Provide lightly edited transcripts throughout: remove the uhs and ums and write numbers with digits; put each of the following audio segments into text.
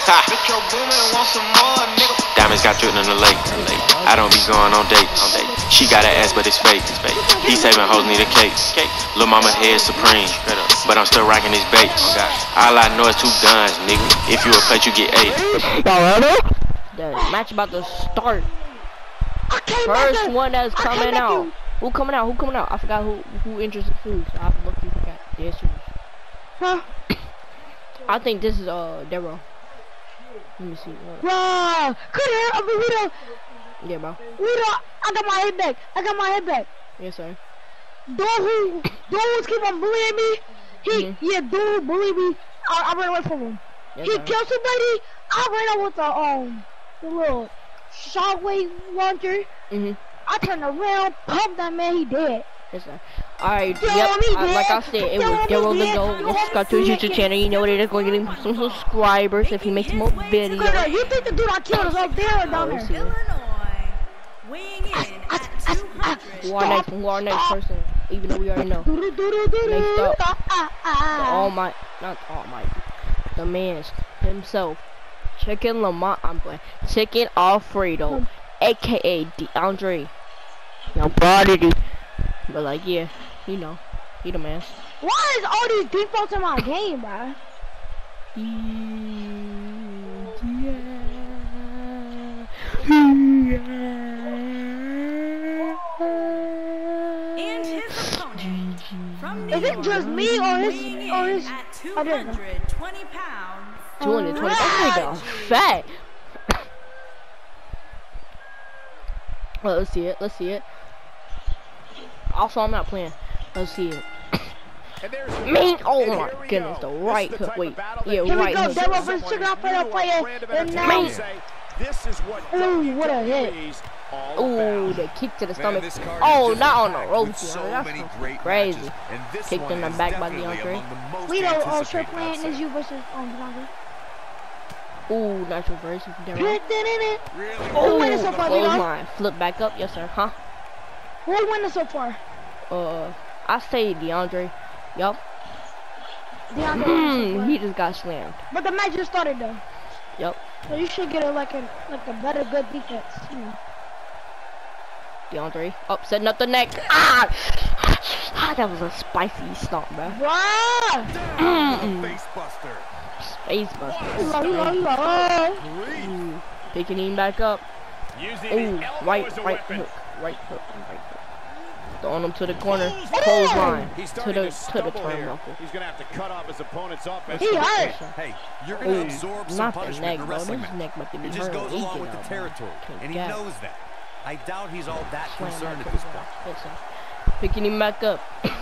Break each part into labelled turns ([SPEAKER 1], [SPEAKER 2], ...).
[SPEAKER 1] Ha! Diamonds got dripped in the lake. I don't be going on dates. She got an ass, but it's fake. He saving hoes need a cake. Lil' mama head supreme, but I'm still rocking these baits. All I know is 2 guns, nigga. If you a plate, you get 8.
[SPEAKER 2] The match about to start. First one that's coming out. Who coming out? Who coming out? I forgot who interested food. So I lucky forgot. Yes,
[SPEAKER 3] Huh?
[SPEAKER 2] I think this is Dero. Let me see.
[SPEAKER 3] Bro, could hear Why-lito.
[SPEAKER 2] Yeah, bro.
[SPEAKER 3] Why-lito, I got my head back. I got my head back.
[SPEAKER 2] Yes, sir.
[SPEAKER 3] Dude who's keep on bullying me. Dude who bullied me. I ran away from him.
[SPEAKER 2] Yes,
[SPEAKER 3] He
[SPEAKER 2] sir.
[SPEAKER 3] killed somebody. I ran out with the little shockwave launcher. I turned around, pumped that man. He dead.
[SPEAKER 2] Yes, sir. Alright,
[SPEAKER 3] Yo,
[SPEAKER 2] yep.
[SPEAKER 3] me
[SPEAKER 2] Like I
[SPEAKER 3] dead.
[SPEAKER 2] said, it
[SPEAKER 3] Yo,
[SPEAKER 2] was
[SPEAKER 3] me
[SPEAKER 2] Dero the
[SPEAKER 3] dead.
[SPEAKER 2] Go. Let's subscribe to his YouTube channel. You know what it is. Going to get him some subscribers if he makes more videos.
[SPEAKER 3] Cause you think the dude I killed is up there or down there?
[SPEAKER 4] Illinois, weighing in at 200.
[SPEAKER 2] Who our next person? Even though we already know. Next up, the man's himself, Chicken Lamont. I'm playing Chicken Alfredo, aka DeAndre. Now, body, but like, yeah, you know, he the man.
[SPEAKER 3] Why is all these defaults in my game, bro?
[SPEAKER 4] And his opponent from New
[SPEAKER 3] Is it just me or his?
[SPEAKER 4] at
[SPEAKER 3] I don't know.
[SPEAKER 4] 220 pounds.
[SPEAKER 2] 220. That nigga fat. Well, let's see it. Let's see it. Also, I'm not playing. Let's see it. Man, oh my goodness, the right hook. Wait, yeah,
[SPEAKER 3] Here
[SPEAKER 2] right
[SPEAKER 3] we go.
[SPEAKER 2] hook.
[SPEAKER 3] Dero versus Chicken Alfredo player. And now, ooh, what a hit.
[SPEAKER 2] Ooh, the kick to the stomach. Oh, not on the ropes. That's crazy. Kicked in the back by DeAndre.
[SPEAKER 3] Why-lito shirt playing is you versus DeAndre.
[SPEAKER 2] Ooh, natural versus Dero.
[SPEAKER 3] Who winning so far,
[SPEAKER 2] Close
[SPEAKER 3] Why-lito?
[SPEAKER 2] line. Flip back up. Yes, sir. Huh?
[SPEAKER 3] Who winning so far?
[SPEAKER 2] I say DeAndre. Yup.
[SPEAKER 3] DeAndre winning so far.
[SPEAKER 2] He just got slammed.
[SPEAKER 3] But the match just started though.
[SPEAKER 2] Yup.
[SPEAKER 3] So you should get like a better good defense. You know.
[SPEAKER 2] DeAndre up, setting up the neck. Ah! That was a spicy stomp, bro.
[SPEAKER 3] Bruh!
[SPEAKER 2] Space buster. Picking him back up. Ooh, right hook. Throwing him to the corner. Clothesline. To the turnbuckle.
[SPEAKER 5] He's gonna have to cut off his opponent's offense.
[SPEAKER 3] He hurt.
[SPEAKER 5] Hey, you're gonna absorb some
[SPEAKER 2] Not the
[SPEAKER 5] punishment
[SPEAKER 2] neck,
[SPEAKER 5] in a
[SPEAKER 2] bro.
[SPEAKER 5] wrestling
[SPEAKER 2] This
[SPEAKER 5] match.
[SPEAKER 2] neck about to be
[SPEAKER 5] It just
[SPEAKER 2] hurt.
[SPEAKER 5] goes along with the territory, and he knows that. I doubt he's all that concerned at this point.
[SPEAKER 2] Picking him back up.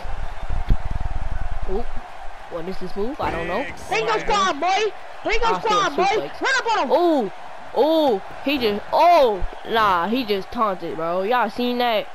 [SPEAKER 2] Ooh. What is this move? I don't know.
[SPEAKER 3] Bingo squad, boy! Bingo squad, boy! Run up on him!
[SPEAKER 2] Oh! Oh! He just... Oh! Nah, he just taunted, bro. Y'all seen that?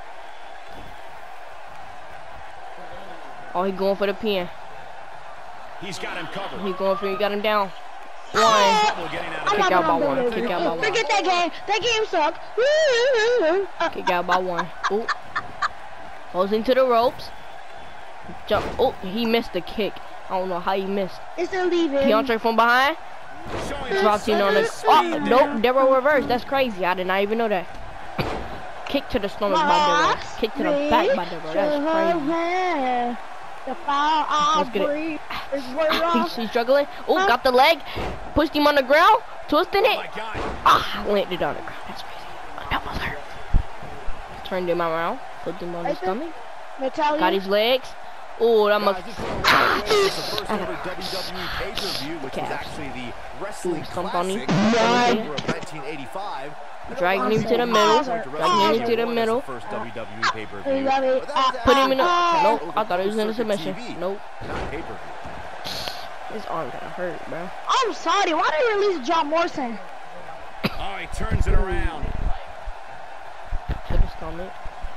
[SPEAKER 2] Oh, he going for the pin.
[SPEAKER 5] He's got him covered.
[SPEAKER 2] He going for it. He got him down. One. Kick out by one. Kick out by one.
[SPEAKER 3] Forget that game. That game sucked.
[SPEAKER 2] Kick out by one. Ooh. Goes into the ropes. Jump. Oh, he missed the kick. I don't know how he missed.
[SPEAKER 3] It's a leaving.
[SPEAKER 2] DeAndre from behind. Drops in on the... Oh, nope. Dero reverse. That's crazy. I did not even know that. Kick to the stomach by Dero. Kick to the back by Dero. That's crazy.
[SPEAKER 3] The foul
[SPEAKER 2] Let's get it. He's struggling. Oh, got the leg. Pushed him on the ground. Twisting it. Ah, landed on the ground. That's crazy. That was hurt. Turned him around. Put him on his stomach. Got his legs. Oh, that must.
[SPEAKER 5] First ever WWE pay-per-view, which was actually the Wrestling Classic of 1985.
[SPEAKER 2] Dragging him to the middle. Dragging him to the middle.
[SPEAKER 5] First WWE pay-per-view.
[SPEAKER 2] Put him in the. Nope. I thought he was in a submission. Nope.
[SPEAKER 5] Not pay-per-view.
[SPEAKER 2] His arm got hurt, bro.
[SPEAKER 3] I'm sorry. Why did they release John Morrison?
[SPEAKER 5] Oh, he turns it around.
[SPEAKER 2] To the stomach.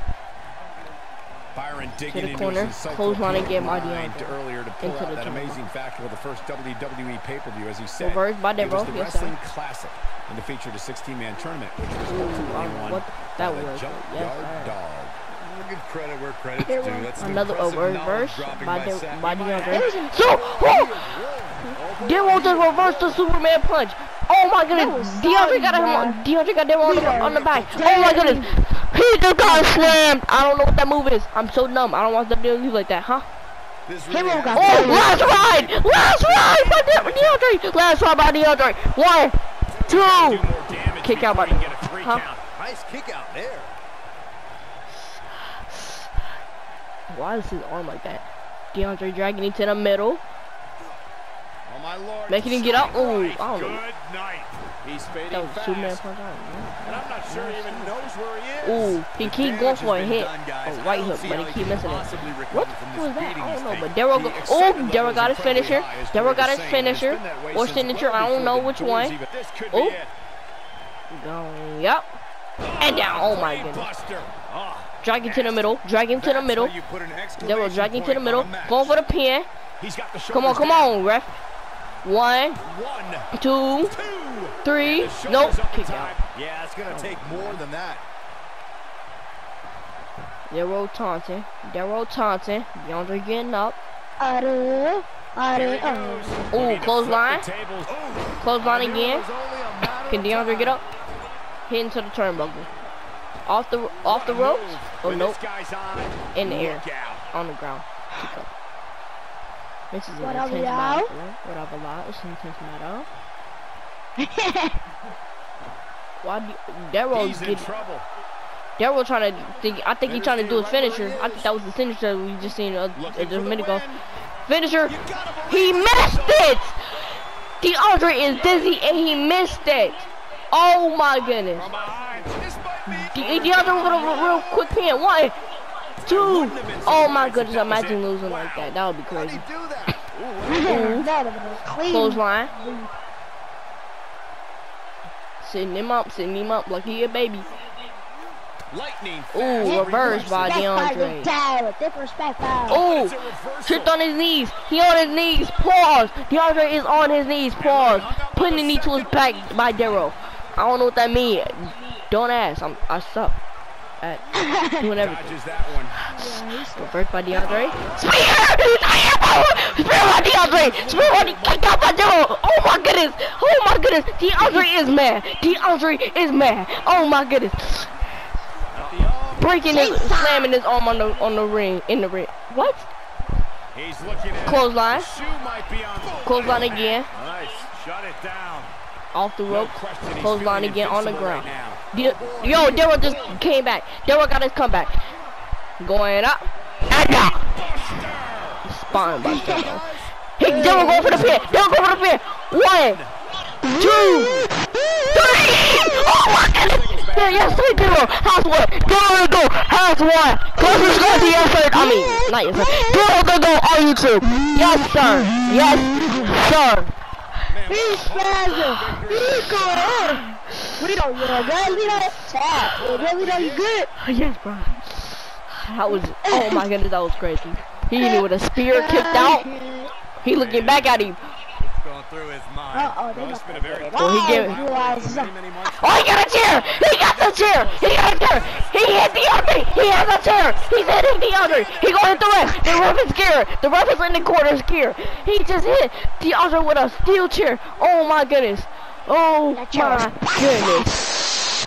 [SPEAKER 5] Byron
[SPEAKER 2] To
[SPEAKER 5] digging
[SPEAKER 2] the
[SPEAKER 5] into
[SPEAKER 2] corner.
[SPEAKER 5] his
[SPEAKER 2] Clothesline again by
[SPEAKER 5] mind
[SPEAKER 2] DeAndre.
[SPEAKER 5] earlier to pull
[SPEAKER 2] Into
[SPEAKER 5] out
[SPEAKER 2] the
[SPEAKER 5] that
[SPEAKER 2] turnbuckle.
[SPEAKER 5] amazing factor of the first WWE pay-per-view, as he said.
[SPEAKER 2] Reverse by
[SPEAKER 5] It was
[SPEAKER 2] Dero.
[SPEAKER 5] the
[SPEAKER 2] Yes, sir.
[SPEAKER 5] Wrestling Classic, and it featured a 16-man tournament, which was ultimately won
[SPEAKER 2] What that
[SPEAKER 5] by the
[SPEAKER 2] was.
[SPEAKER 5] Junkyard
[SPEAKER 2] Yes, sir.
[SPEAKER 5] Dog. We'll give credit where credit's due. That's an
[SPEAKER 2] Another
[SPEAKER 5] impressive
[SPEAKER 2] reverse
[SPEAKER 5] knowledge-dropping
[SPEAKER 2] by
[SPEAKER 5] Seth.
[SPEAKER 2] DeAndre. So, Dero just reversed the Superman punch. Oh my goodness. DeAndre got him on the back. Oh my goodness. He just got slammed. I don't know what that move is. I'm so dumb. I don't want them to move like that, huh? Oh, last ride by DeAndre. Last ride by DeAndre. 1, 2. Kick out by DeAndre. Huh?
[SPEAKER 5] Nice kick out there.
[SPEAKER 2] Why is his arm like that? DeAndre dragging him to the middle.
[SPEAKER 5] Oh my Lord.
[SPEAKER 2] Making him get up. Oh, I don't know.
[SPEAKER 5] Good night. He's fading
[SPEAKER 2] That was
[SPEAKER 5] fast.
[SPEAKER 2] Superman punch out.
[SPEAKER 5] And I'm not sure he even knows where he is.
[SPEAKER 2] Ooh, he keep going for a hit. A right hook, but he keep missing it. What was that? I don't know, but Daryl got his finisher. Daryl got his finisher. Or signature, I don't know which one. Oh. Going up. And down. Oh my goodness. Drag him to the middle. Drag him to the middle. Daryl drag him to the middle. Going for the pin. Come on, ref. 1, 2, 3. Nope. Kick out.
[SPEAKER 5] Yeah, it's gonna take more than that.
[SPEAKER 2] Daryl taunting. DeAndre getting up. Ooh, clothesline. Clothesline again. Can DeAndre get up? Hit into the turnbuckle. Off the ropes. Oh nope. In the air. On the ground. Kick up. This is an intense battle. What up a lot? It's an intense battle. Why Daryl get trouble? Daryl trying to think. I think he's trying to do his finisher. I think that was the finisher we just seen a minute ago. Finisher. He missed it. DeAndre is dizzy and he missed it. Oh my goodness. DeAndre with a real quick pin. 1, 2. Oh my goodness. Imagine losing like that. That would be crazy. Clothesline. Sitting him up like he a baby. Ooh, reverse by DeAndre. Ooh, tripped on his knees. He on his knees. Pause. DeAndre is on his knees. Pause. Putting the knee to his back by Daryl. I don't know what that means. Don't ask. I suck at doing everything. Reverse by DeAndre. Spear by DeAndre. Spear by kicked out by Daryl. Oh my goodness. DeAndre is mad. Oh my goodness. Breaking his, slamming his arm on the ring, in the ring. What? Clothesline. Clothesline again.
[SPEAKER 5] Nice. Shut it down.
[SPEAKER 2] Off the rope. Clothesline again on the ground. Yo, Daryl just came back. Daryl got his comeback. Going up. And down. Spine by Daryl. Hey, Daryl going for the pin. 1, 2, 3. Oh my goodness. Yes, 3 Daryl. House one. Daryl go. House 1. Closest going to your third. I mean, not your third. Daryl gonna go on YouTube. Yes, sir.
[SPEAKER 3] He's spazzing. He's going on. Writo, you good? Writo, you good?
[SPEAKER 2] Yes, bro. That was, oh my goodness, that was crazy. He hit me with a spear, kicked out. He looking back at him.
[SPEAKER 5] Going through his mind.
[SPEAKER 2] Oh, he got a chair. He got the chair. He hit DeAndre. He has a chair. He's hitting DeAndre. He going hit the ref. The ref is scared. The ref is in the corner scared. He just hit DeAndre with a steel chair. Oh my goodness. Oh my goodness.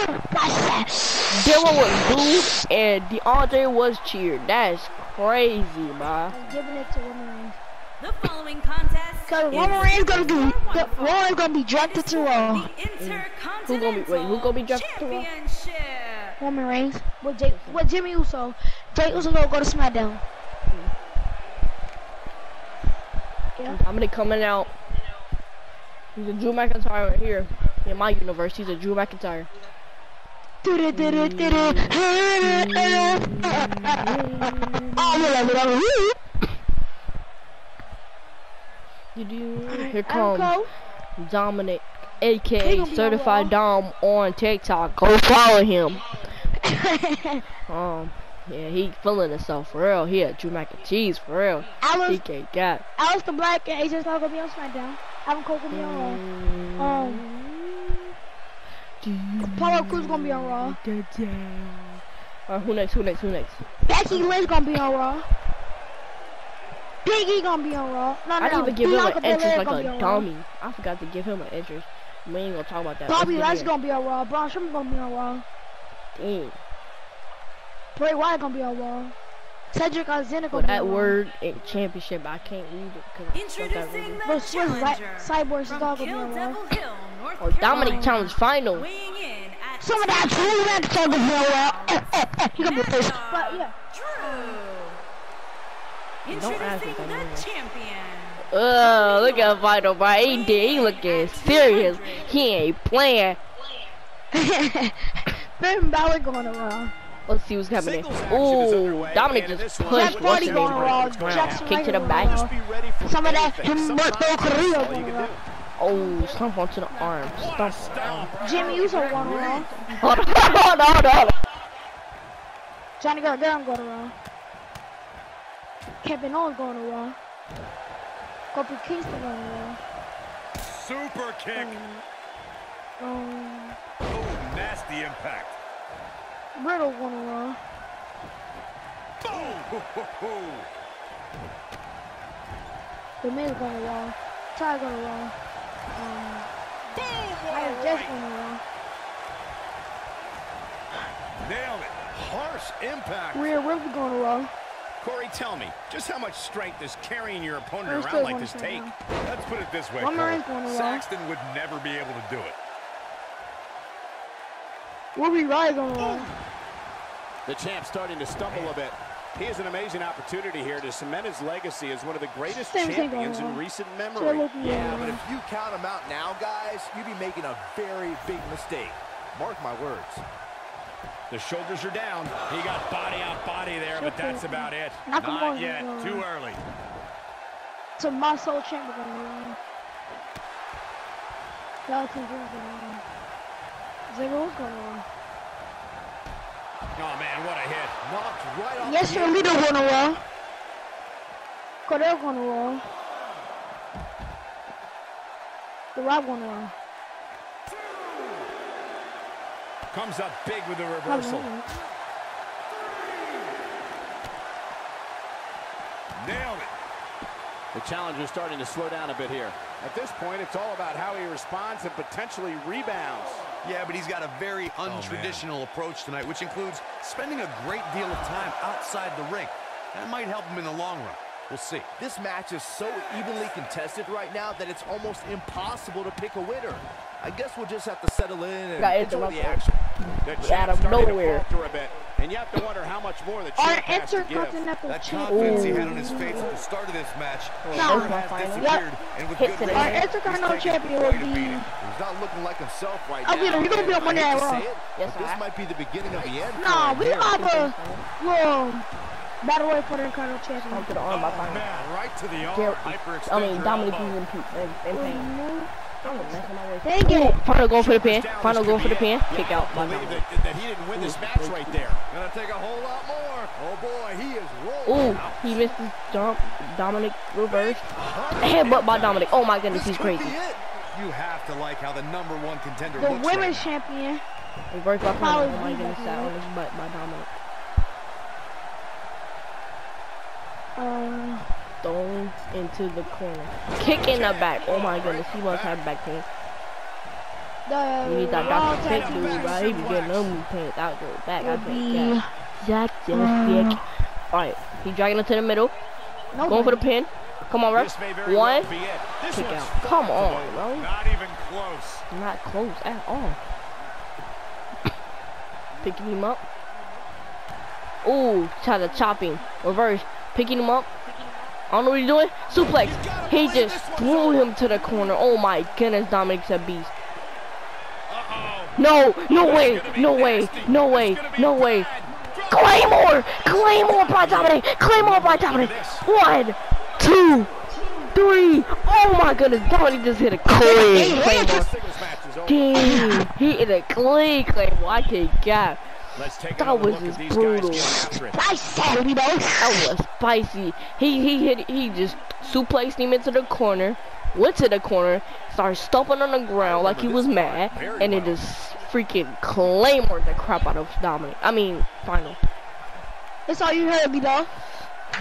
[SPEAKER 2] Daryl was booed and DeAndre was cheered. That's crazy, man.
[SPEAKER 3] I'm giving it to Roman.
[SPEAKER 4] The following contest
[SPEAKER 3] Cause Roman gonna be drafted to Raw.
[SPEAKER 2] Who gonna be drafted to Raw?
[SPEAKER 3] Roman Reigns with Jimmy Uso. Jay Uso gonna go to SmackDown. Yeah.
[SPEAKER 2] I'm gonna coming out. He's a Drew McIntyre right here. In my universe, he's a Drew McIntyre. Here comes Dominic, aka Certified Dom on TikTok. Go follow him. Yeah, he feeling himself for real. He had Drew Mac and Cheese for real. DK got.
[SPEAKER 3] Alistair Black and AJ Styles gonna be on SmackDown. Adam Cole gonna be on Raw. Apollo Crews gonna be on Raw.
[SPEAKER 2] Who next?
[SPEAKER 3] Becky Lynch gonna be on Raw. Big E gonna be on Raw.
[SPEAKER 2] I didn't even give him an entrance like a dummy. I forgot to give him an entrance. We ain't gonna talk about that.
[SPEAKER 3] Bobby Lashley gonna be on Raw. Braun Strowman gonna be on Raw.
[SPEAKER 2] Dang.
[SPEAKER 3] Bray Wyatt gonna be on Raw. Cedric Alexander
[SPEAKER 2] Well,
[SPEAKER 3] gonna be
[SPEAKER 2] that
[SPEAKER 3] on Raw.
[SPEAKER 2] word in championship, I can't read it because I
[SPEAKER 4] Introducing the
[SPEAKER 3] But Swiss
[SPEAKER 4] challenger
[SPEAKER 3] Cyborg
[SPEAKER 4] from
[SPEAKER 3] Star gonna be
[SPEAKER 4] Kill
[SPEAKER 3] on Raw.
[SPEAKER 4] Devil Hill, North
[SPEAKER 2] Oh, Dominic Challenge final.
[SPEAKER 4] Weighing in at
[SPEAKER 3] Some of that true next time gonna be on Raw. He gonna be first. But yeah.
[SPEAKER 4] Drew.
[SPEAKER 2] Don't ask me
[SPEAKER 4] Introducing
[SPEAKER 2] that
[SPEAKER 4] the champion.
[SPEAKER 2] Look at Vital, bro. He looking serious. He ain't playing.
[SPEAKER 3] Finn Balor going to Raw.
[SPEAKER 2] Let's see what's happening. Ooh, Dominic just pushed.
[SPEAKER 3] Jeff
[SPEAKER 2] What's
[SPEAKER 3] Hardy
[SPEAKER 2] his
[SPEAKER 3] going
[SPEAKER 2] name?
[SPEAKER 3] to Raw. Jackson
[SPEAKER 2] Kick to the
[SPEAKER 3] Ryder
[SPEAKER 2] back.
[SPEAKER 3] going to Raw. Some of that Humberto Carrillo going to Raw.
[SPEAKER 2] Oh, stomp onto the arm. Stomp.
[SPEAKER 3] Jimmy Uso going to Raw.
[SPEAKER 2] Hold on.
[SPEAKER 3] Johnny Gargano going to Raw. Kevin Owens going to Raw. Kofi Kingston going to Raw.
[SPEAKER 5] Super kick. Oh, nasty impact.
[SPEAKER 3] Riddle going to Raw.
[SPEAKER 5] Boom.
[SPEAKER 3] The Miz going to Raw. Ty going to Raw. Nia Jax going to Raw.
[SPEAKER 5] Nailed it. Harsh impact.
[SPEAKER 3] Rhea Ripley going to Raw.
[SPEAKER 5] Corey, tell me, just how much strength does carrying your opponent
[SPEAKER 3] There's
[SPEAKER 5] around
[SPEAKER 3] still
[SPEAKER 5] like
[SPEAKER 3] one
[SPEAKER 5] this
[SPEAKER 3] thing
[SPEAKER 5] take?
[SPEAKER 3] now.
[SPEAKER 5] Let's put it this way,
[SPEAKER 3] Roman
[SPEAKER 5] Cole.
[SPEAKER 3] Reigns going to Raw.
[SPEAKER 5] Saxton would never be able to do it.
[SPEAKER 3] Ruby Riott going to Raw.
[SPEAKER 6] The champ's starting to stumble a bit. He has an amazing opportunity here to cement his legacy as one of the greatest
[SPEAKER 3] Same thing
[SPEAKER 6] champions
[SPEAKER 3] going
[SPEAKER 6] in
[SPEAKER 3] on.
[SPEAKER 6] recent
[SPEAKER 3] Still
[SPEAKER 6] memory.
[SPEAKER 3] looking
[SPEAKER 7] Yeah,
[SPEAKER 3] good.
[SPEAKER 7] but if you count him out now, guys, you'd be making a very big mistake. Mark my words.
[SPEAKER 5] The shoulders are down. He got body on body there, but that's about it.
[SPEAKER 3] Nakamura
[SPEAKER 5] Not yet.
[SPEAKER 3] going
[SPEAKER 5] Too
[SPEAKER 3] on.
[SPEAKER 5] early.
[SPEAKER 3] So my soul champion going to Raw. Dalton Drew going to Raw. Ziggler's going to Raw.
[SPEAKER 5] Oh, man, what a hit.
[SPEAKER 7] Knocked right off
[SPEAKER 3] Yes,
[SPEAKER 7] the
[SPEAKER 3] sir,
[SPEAKER 7] apron.
[SPEAKER 3] Lito going to Raw. Cordell going to Raw. The Rock going to Raw.
[SPEAKER 5] Comes up big with the reversal. Nailed it.
[SPEAKER 6] The challenger's starting to slow down a bit here. At this point, it's all about how he responds and potentially rebounds.
[SPEAKER 8] Yeah, but he's got a very untraditional approach tonight, which includes spending a great deal of time outside the ring. That might help him in the long run. We'll see.
[SPEAKER 7] This match is so evenly contested right now that it's almost impossible to pick a winner. I guess we'll just have to settle in and
[SPEAKER 2] Got
[SPEAKER 7] enjoy the
[SPEAKER 2] interrupted.
[SPEAKER 7] action.
[SPEAKER 6] The
[SPEAKER 2] Out
[SPEAKER 6] champ's
[SPEAKER 2] of
[SPEAKER 6] starting
[SPEAKER 2] nowhere.
[SPEAKER 6] to falter a bit, and you have to wonder how much more the
[SPEAKER 3] Our
[SPEAKER 6] champ has to give.
[SPEAKER 3] Intercontinental
[SPEAKER 8] That
[SPEAKER 3] Champion.
[SPEAKER 8] confidence he had on his face at the start of this match
[SPEAKER 3] No.
[SPEAKER 8] sure has
[SPEAKER 2] Final.
[SPEAKER 8] disappeared, and with
[SPEAKER 2] Hit
[SPEAKER 8] good
[SPEAKER 2] to the
[SPEAKER 8] reason.
[SPEAKER 3] Our
[SPEAKER 2] head.
[SPEAKER 3] Intercontinental
[SPEAKER 8] He's taking
[SPEAKER 3] Champion will
[SPEAKER 8] quite a
[SPEAKER 3] be.
[SPEAKER 8] beating.
[SPEAKER 7] He's not looking like himself right
[SPEAKER 3] I'll
[SPEAKER 7] now.
[SPEAKER 3] be there. He's gonna be on Monday
[SPEAKER 7] I hate
[SPEAKER 3] Night
[SPEAKER 7] to
[SPEAKER 3] Raw.
[SPEAKER 7] say it,
[SPEAKER 2] Yes,
[SPEAKER 7] but this
[SPEAKER 2] sir.
[SPEAKER 7] might be the beginning of the end.
[SPEAKER 3] Nah,
[SPEAKER 7] for
[SPEAKER 3] we
[SPEAKER 7] him
[SPEAKER 3] have
[SPEAKER 7] here.
[SPEAKER 3] a battle royal for the Intercontinental Champion.
[SPEAKER 2] Stomp to the arm by
[SPEAKER 5] Oh,
[SPEAKER 2] final.
[SPEAKER 5] man, right to the arm.
[SPEAKER 2] Dominic
[SPEAKER 5] Hyperextend
[SPEAKER 2] is
[SPEAKER 5] your elbow.
[SPEAKER 2] in pain.
[SPEAKER 3] Dang it.
[SPEAKER 2] Final going for the pin. Final going for the pin. Kick out by
[SPEAKER 6] Believe
[SPEAKER 2] Dominic.
[SPEAKER 6] that he didn't win this match right there.
[SPEAKER 7] Gonna take a whole lot more. Oh boy, he is rolling.
[SPEAKER 2] Ooh, he missed his jump. Dominic reversed. Headbutt by Dominic. Oh my goodness, he's crazy.
[SPEAKER 8] You have to like how the #1 contender
[SPEAKER 3] The
[SPEAKER 8] looks
[SPEAKER 3] women's
[SPEAKER 8] right
[SPEAKER 3] champion.
[SPEAKER 2] Reverse by final. Oh my
[SPEAKER 3] Probably
[SPEAKER 2] goodness, sat on his butt by Dominic. Thrown into the corner. Kick in the back. Oh my goodness, he must have back pain.
[SPEAKER 3] The
[SPEAKER 2] You need that
[SPEAKER 3] Raw
[SPEAKER 2] Dr.
[SPEAKER 3] Tag
[SPEAKER 2] Pick
[SPEAKER 3] Team
[SPEAKER 2] dude, bro. He be getting them pains out your back. I
[SPEAKER 3] will
[SPEAKER 2] think,
[SPEAKER 3] be
[SPEAKER 2] yeah. Zach Pick. Alright, he dragging it to the middle. Going for the pin. Come on, ref.
[SPEAKER 5] This may very
[SPEAKER 2] One.
[SPEAKER 5] well be it. This
[SPEAKER 2] Kick
[SPEAKER 5] one's
[SPEAKER 2] out.
[SPEAKER 5] fought
[SPEAKER 2] Come on,
[SPEAKER 5] today.
[SPEAKER 2] bro.
[SPEAKER 5] Not even close.
[SPEAKER 2] Not close at all. Picking him up. Ooh, try to chop him. Reverse. Picking him up. I don't know what he's doing. Suplex. He just threw him to the corner. Oh my goodness, Dominic's a beast. No, no way, no way, no way, no way. Claymore! Claymore by Dominic! Claymore by Dominic! 1, 2, 3. Oh my goodness, Dominic just hit a clean Claymore.
[SPEAKER 6] Singles match is over.
[SPEAKER 2] Dang, he hit a clean Claymore. I can't gap.
[SPEAKER 6] Let's take
[SPEAKER 2] That
[SPEAKER 6] another
[SPEAKER 2] was
[SPEAKER 6] look
[SPEAKER 2] just
[SPEAKER 6] at these
[SPEAKER 2] brutal.
[SPEAKER 6] guys getting after it.
[SPEAKER 2] That was spicy. He just suplexed him into the corner, went to the corner, started stomping on the ground like he was mad, and it just freaking Claymored the crap out of Dominic. I mean, final.
[SPEAKER 3] That's all you heard, Lito.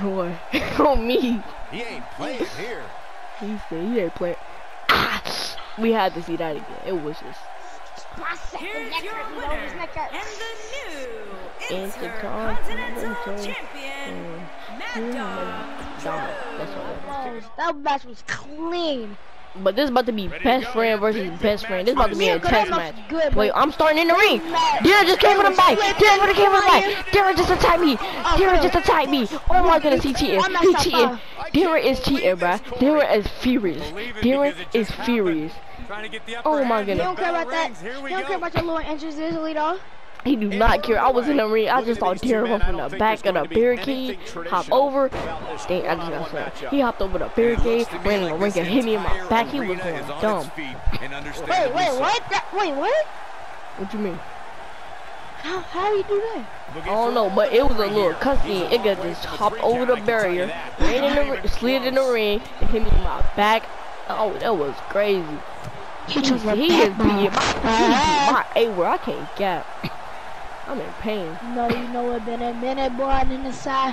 [SPEAKER 2] What? On me.
[SPEAKER 7] He ain't playing here.
[SPEAKER 2] He said he ain't playing. We had to see that again. It was just.
[SPEAKER 4] Here's your winner and the new Intercontinental Champion, Mad Dog.
[SPEAKER 2] That's what
[SPEAKER 3] That match was clean.
[SPEAKER 2] But this is about to be best friend versus best friend. This is about to be a chess match. Wait, I'm starting in the ring. Darren just came for the bike. Darren came for the bike. Darren just attacked me. Darren just attacked me. Oh my goodness, he cheated. He cheated. Darren is cheating, bruh. Darren is furious. Darren is furious. Oh my
[SPEAKER 3] You
[SPEAKER 2] goodness.
[SPEAKER 3] don't care about that. You don't care about your little entrances, Why-lito.
[SPEAKER 2] He do not care. I was in the ring. I just saw Darren come from the back of the barricade, hop over. Dang, I just got slammed. He hopped over the barricade, ran in the ring and hit me in my back. He was going dumb.
[SPEAKER 3] Wait, what? Wait, what?
[SPEAKER 2] What you mean?
[SPEAKER 3] How do you do that?
[SPEAKER 2] I don't know, but it was a little cutscene. It could just hop over the barrier, ran in the ring, slid in the ring, and hit me in my back. Oh, that was crazy. He is beating my A-word. I can't gap. I'm in pain.
[SPEAKER 3] No, you know what? Been a minute, boy, on the side.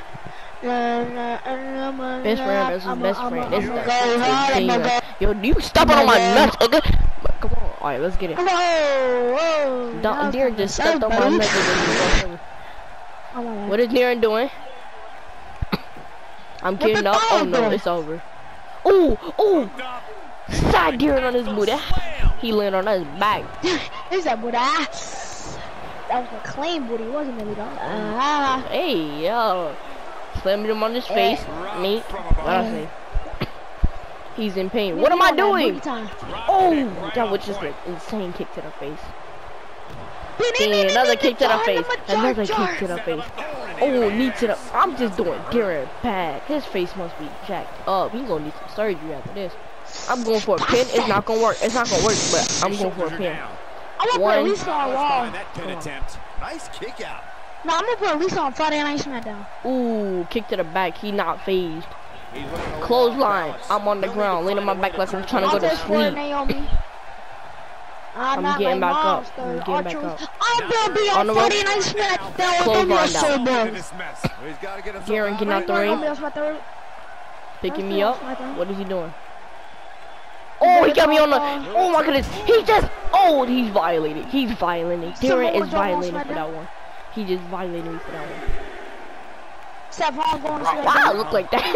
[SPEAKER 2] Best friend versus best friend. This is the team. Yo, you stepping on my nuts, okay? Come on. Alright, let's get it. Darren just stepped on my nuts. What is Darren doing? I'm getting up. Oh no, it's over. Ooh, ooh. Side Darren on his booty. He landed on his back.
[SPEAKER 3] There's that booty. That was a clean booty, wasn't it?
[SPEAKER 2] Hey, yo. Slammed him on his face. Me. What I say? He's in pain. What am I doing? Oh, that was just an insane kick to the face. Dang, another kick to the face. Another kick to the face. Oh, knee to the. I'm just doing Darren bad. His face must be jacked up. He's gonna need some surgery after this. I'm going for a pin. It's not gonna work. It's not gonna work, but I'm going for a pin.
[SPEAKER 3] I'm gonna put Lisa on Raw.
[SPEAKER 7] Nice kick out.
[SPEAKER 3] No, I'm gonna put Lisa on Friday Night SmackDown.
[SPEAKER 2] Ooh, kick to the back. He not phased. Clothesline. I'm on the ground, laying on my back like I'm trying to go to sleep. I'm getting back up. I'm getting back up.
[SPEAKER 3] I'm gonna be on Friday Night SmackDown.
[SPEAKER 2] Clothesline down. Darren getting out the ring. Picking me up. What is he doing? Oh, he got me on the. Oh my goodness. He just. Oh, he's violated. He's violating. Darren is violating for that one. He just violated me for that one. Why I look like that?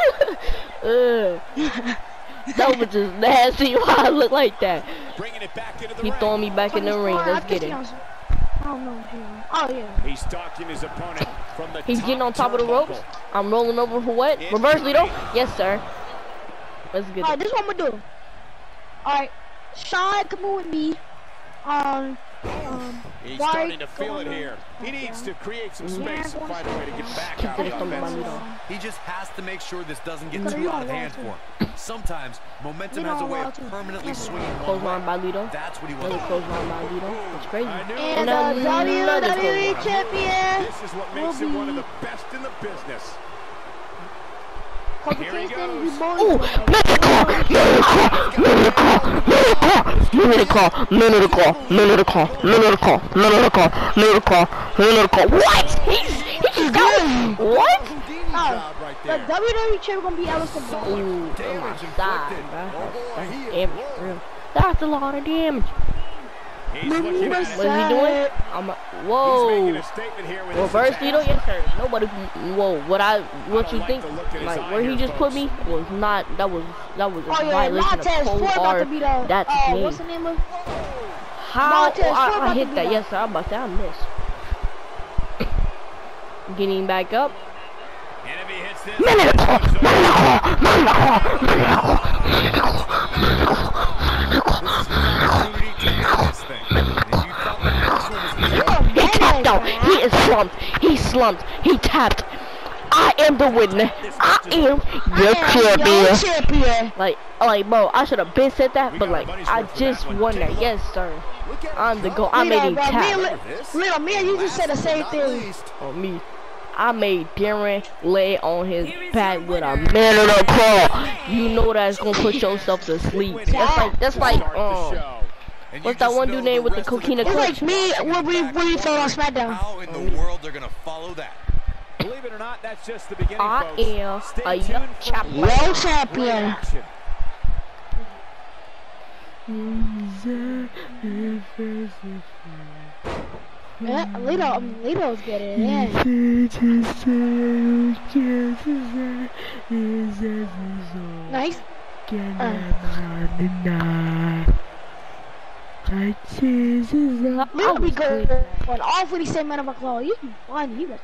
[SPEAKER 2] That was just nasty. Why I look like that? He throwing me back in the ring. Let's get it.
[SPEAKER 3] Oh yeah.
[SPEAKER 6] He's stalking his opponent from the
[SPEAKER 2] He's getting on top of the ropes. I'm rolling over for what? Reverse Lito? Yes, sir. Let's get it.
[SPEAKER 3] Alright, this is what I'm gonna do. Alright, Sean, come on with me.
[SPEAKER 6] He's starting to feel it here. He needs to create some space and find a way to get back out of offense.
[SPEAKER 8] He just has to make sure this doesn't get too out of hand for him. Sometimes momentum has a way of permanently swinging one way.
[SPEAKER 2] By Lito.
[SPEAKER 8] That's what he wants.
[SPEAKER 2] Clothesline by Lito. It's crazy.
[SPEAKER 3] And WWE champion.
[SPEAKER 6] This is what makes him one of the best in the business.
[SPEAKER 3] Here he goes.
[SPEAKER 2] Ooh, What? He's got what?
[SPEAKER 3] The WWE champion gonna be Allison Black.
[SPEAKER 2] Ooh, oh my God, bro. That's a lot of damage. What is he doing? Whoa. Reverse Lito? Yes, sir. Nobody. Whoa. What you think? Like where he just put me was not. That was a violation of cold R. That's game.
[SPEAKER 3] What's the name of?
[SPEAKER 2] How? I hit that. Yes, sir. I'm about to say I missed. Getting back up. He tapped out. He is slumped. He slumped. He tapped. I am the winner. I am your champion. Like, bro, I should have been said that, but like, I just won that. Yes, sir. I'm the goal. I made him tap.
[SPEAKER 3] Little man, you just said the same thing.
[SPEAKER 2] On me. I made Darren lay on his back with a minute of crawl. You know that's gonna put yourself to sleep. That's like what's that one dude name with the coquina
[SPEAKER 3] clutch? It's like me when we fell on SmackDown.
[SPEAKER 8] How in the world they're gonna follow that?
[SPEAKER 6] Believe it or not, that's just the beginning,
[SPEAKER 2] I am a young champion.
[SPEAKER 3] World champion. Yeah, Lito's getting it. Nice. Lito be good on all 47 men of a claw. You can find you.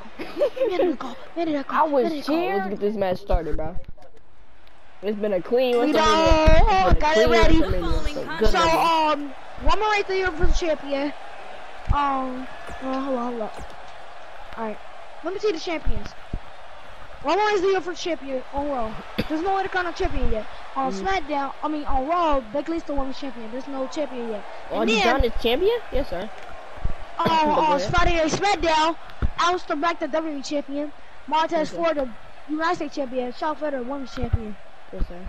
[SPEAKER 2] I was here. Let's get this match started, bro. It's been a clean
[SPEAKER 3] Lito, got it ready. So, Roman Reigns the Universal Champion. Hold on. Alright, let me see the champions. Roman Reigns the Universal Champion on Raw. There's no Intercontinental Champion yet. On SmackDown, on Raw, Becky Lynch the Women's Champion. There's no champion yet.
[SPEAKER 2] Oh, you done as champion? Yes, sir.
[SPEAKER 3] On Friday Night SmackDown, Aleister Black the WWE Champion. Montez Ford the United States Champion. Charlotte Flair the Women's Champion.
[SPEAKER 2] Yes, sir.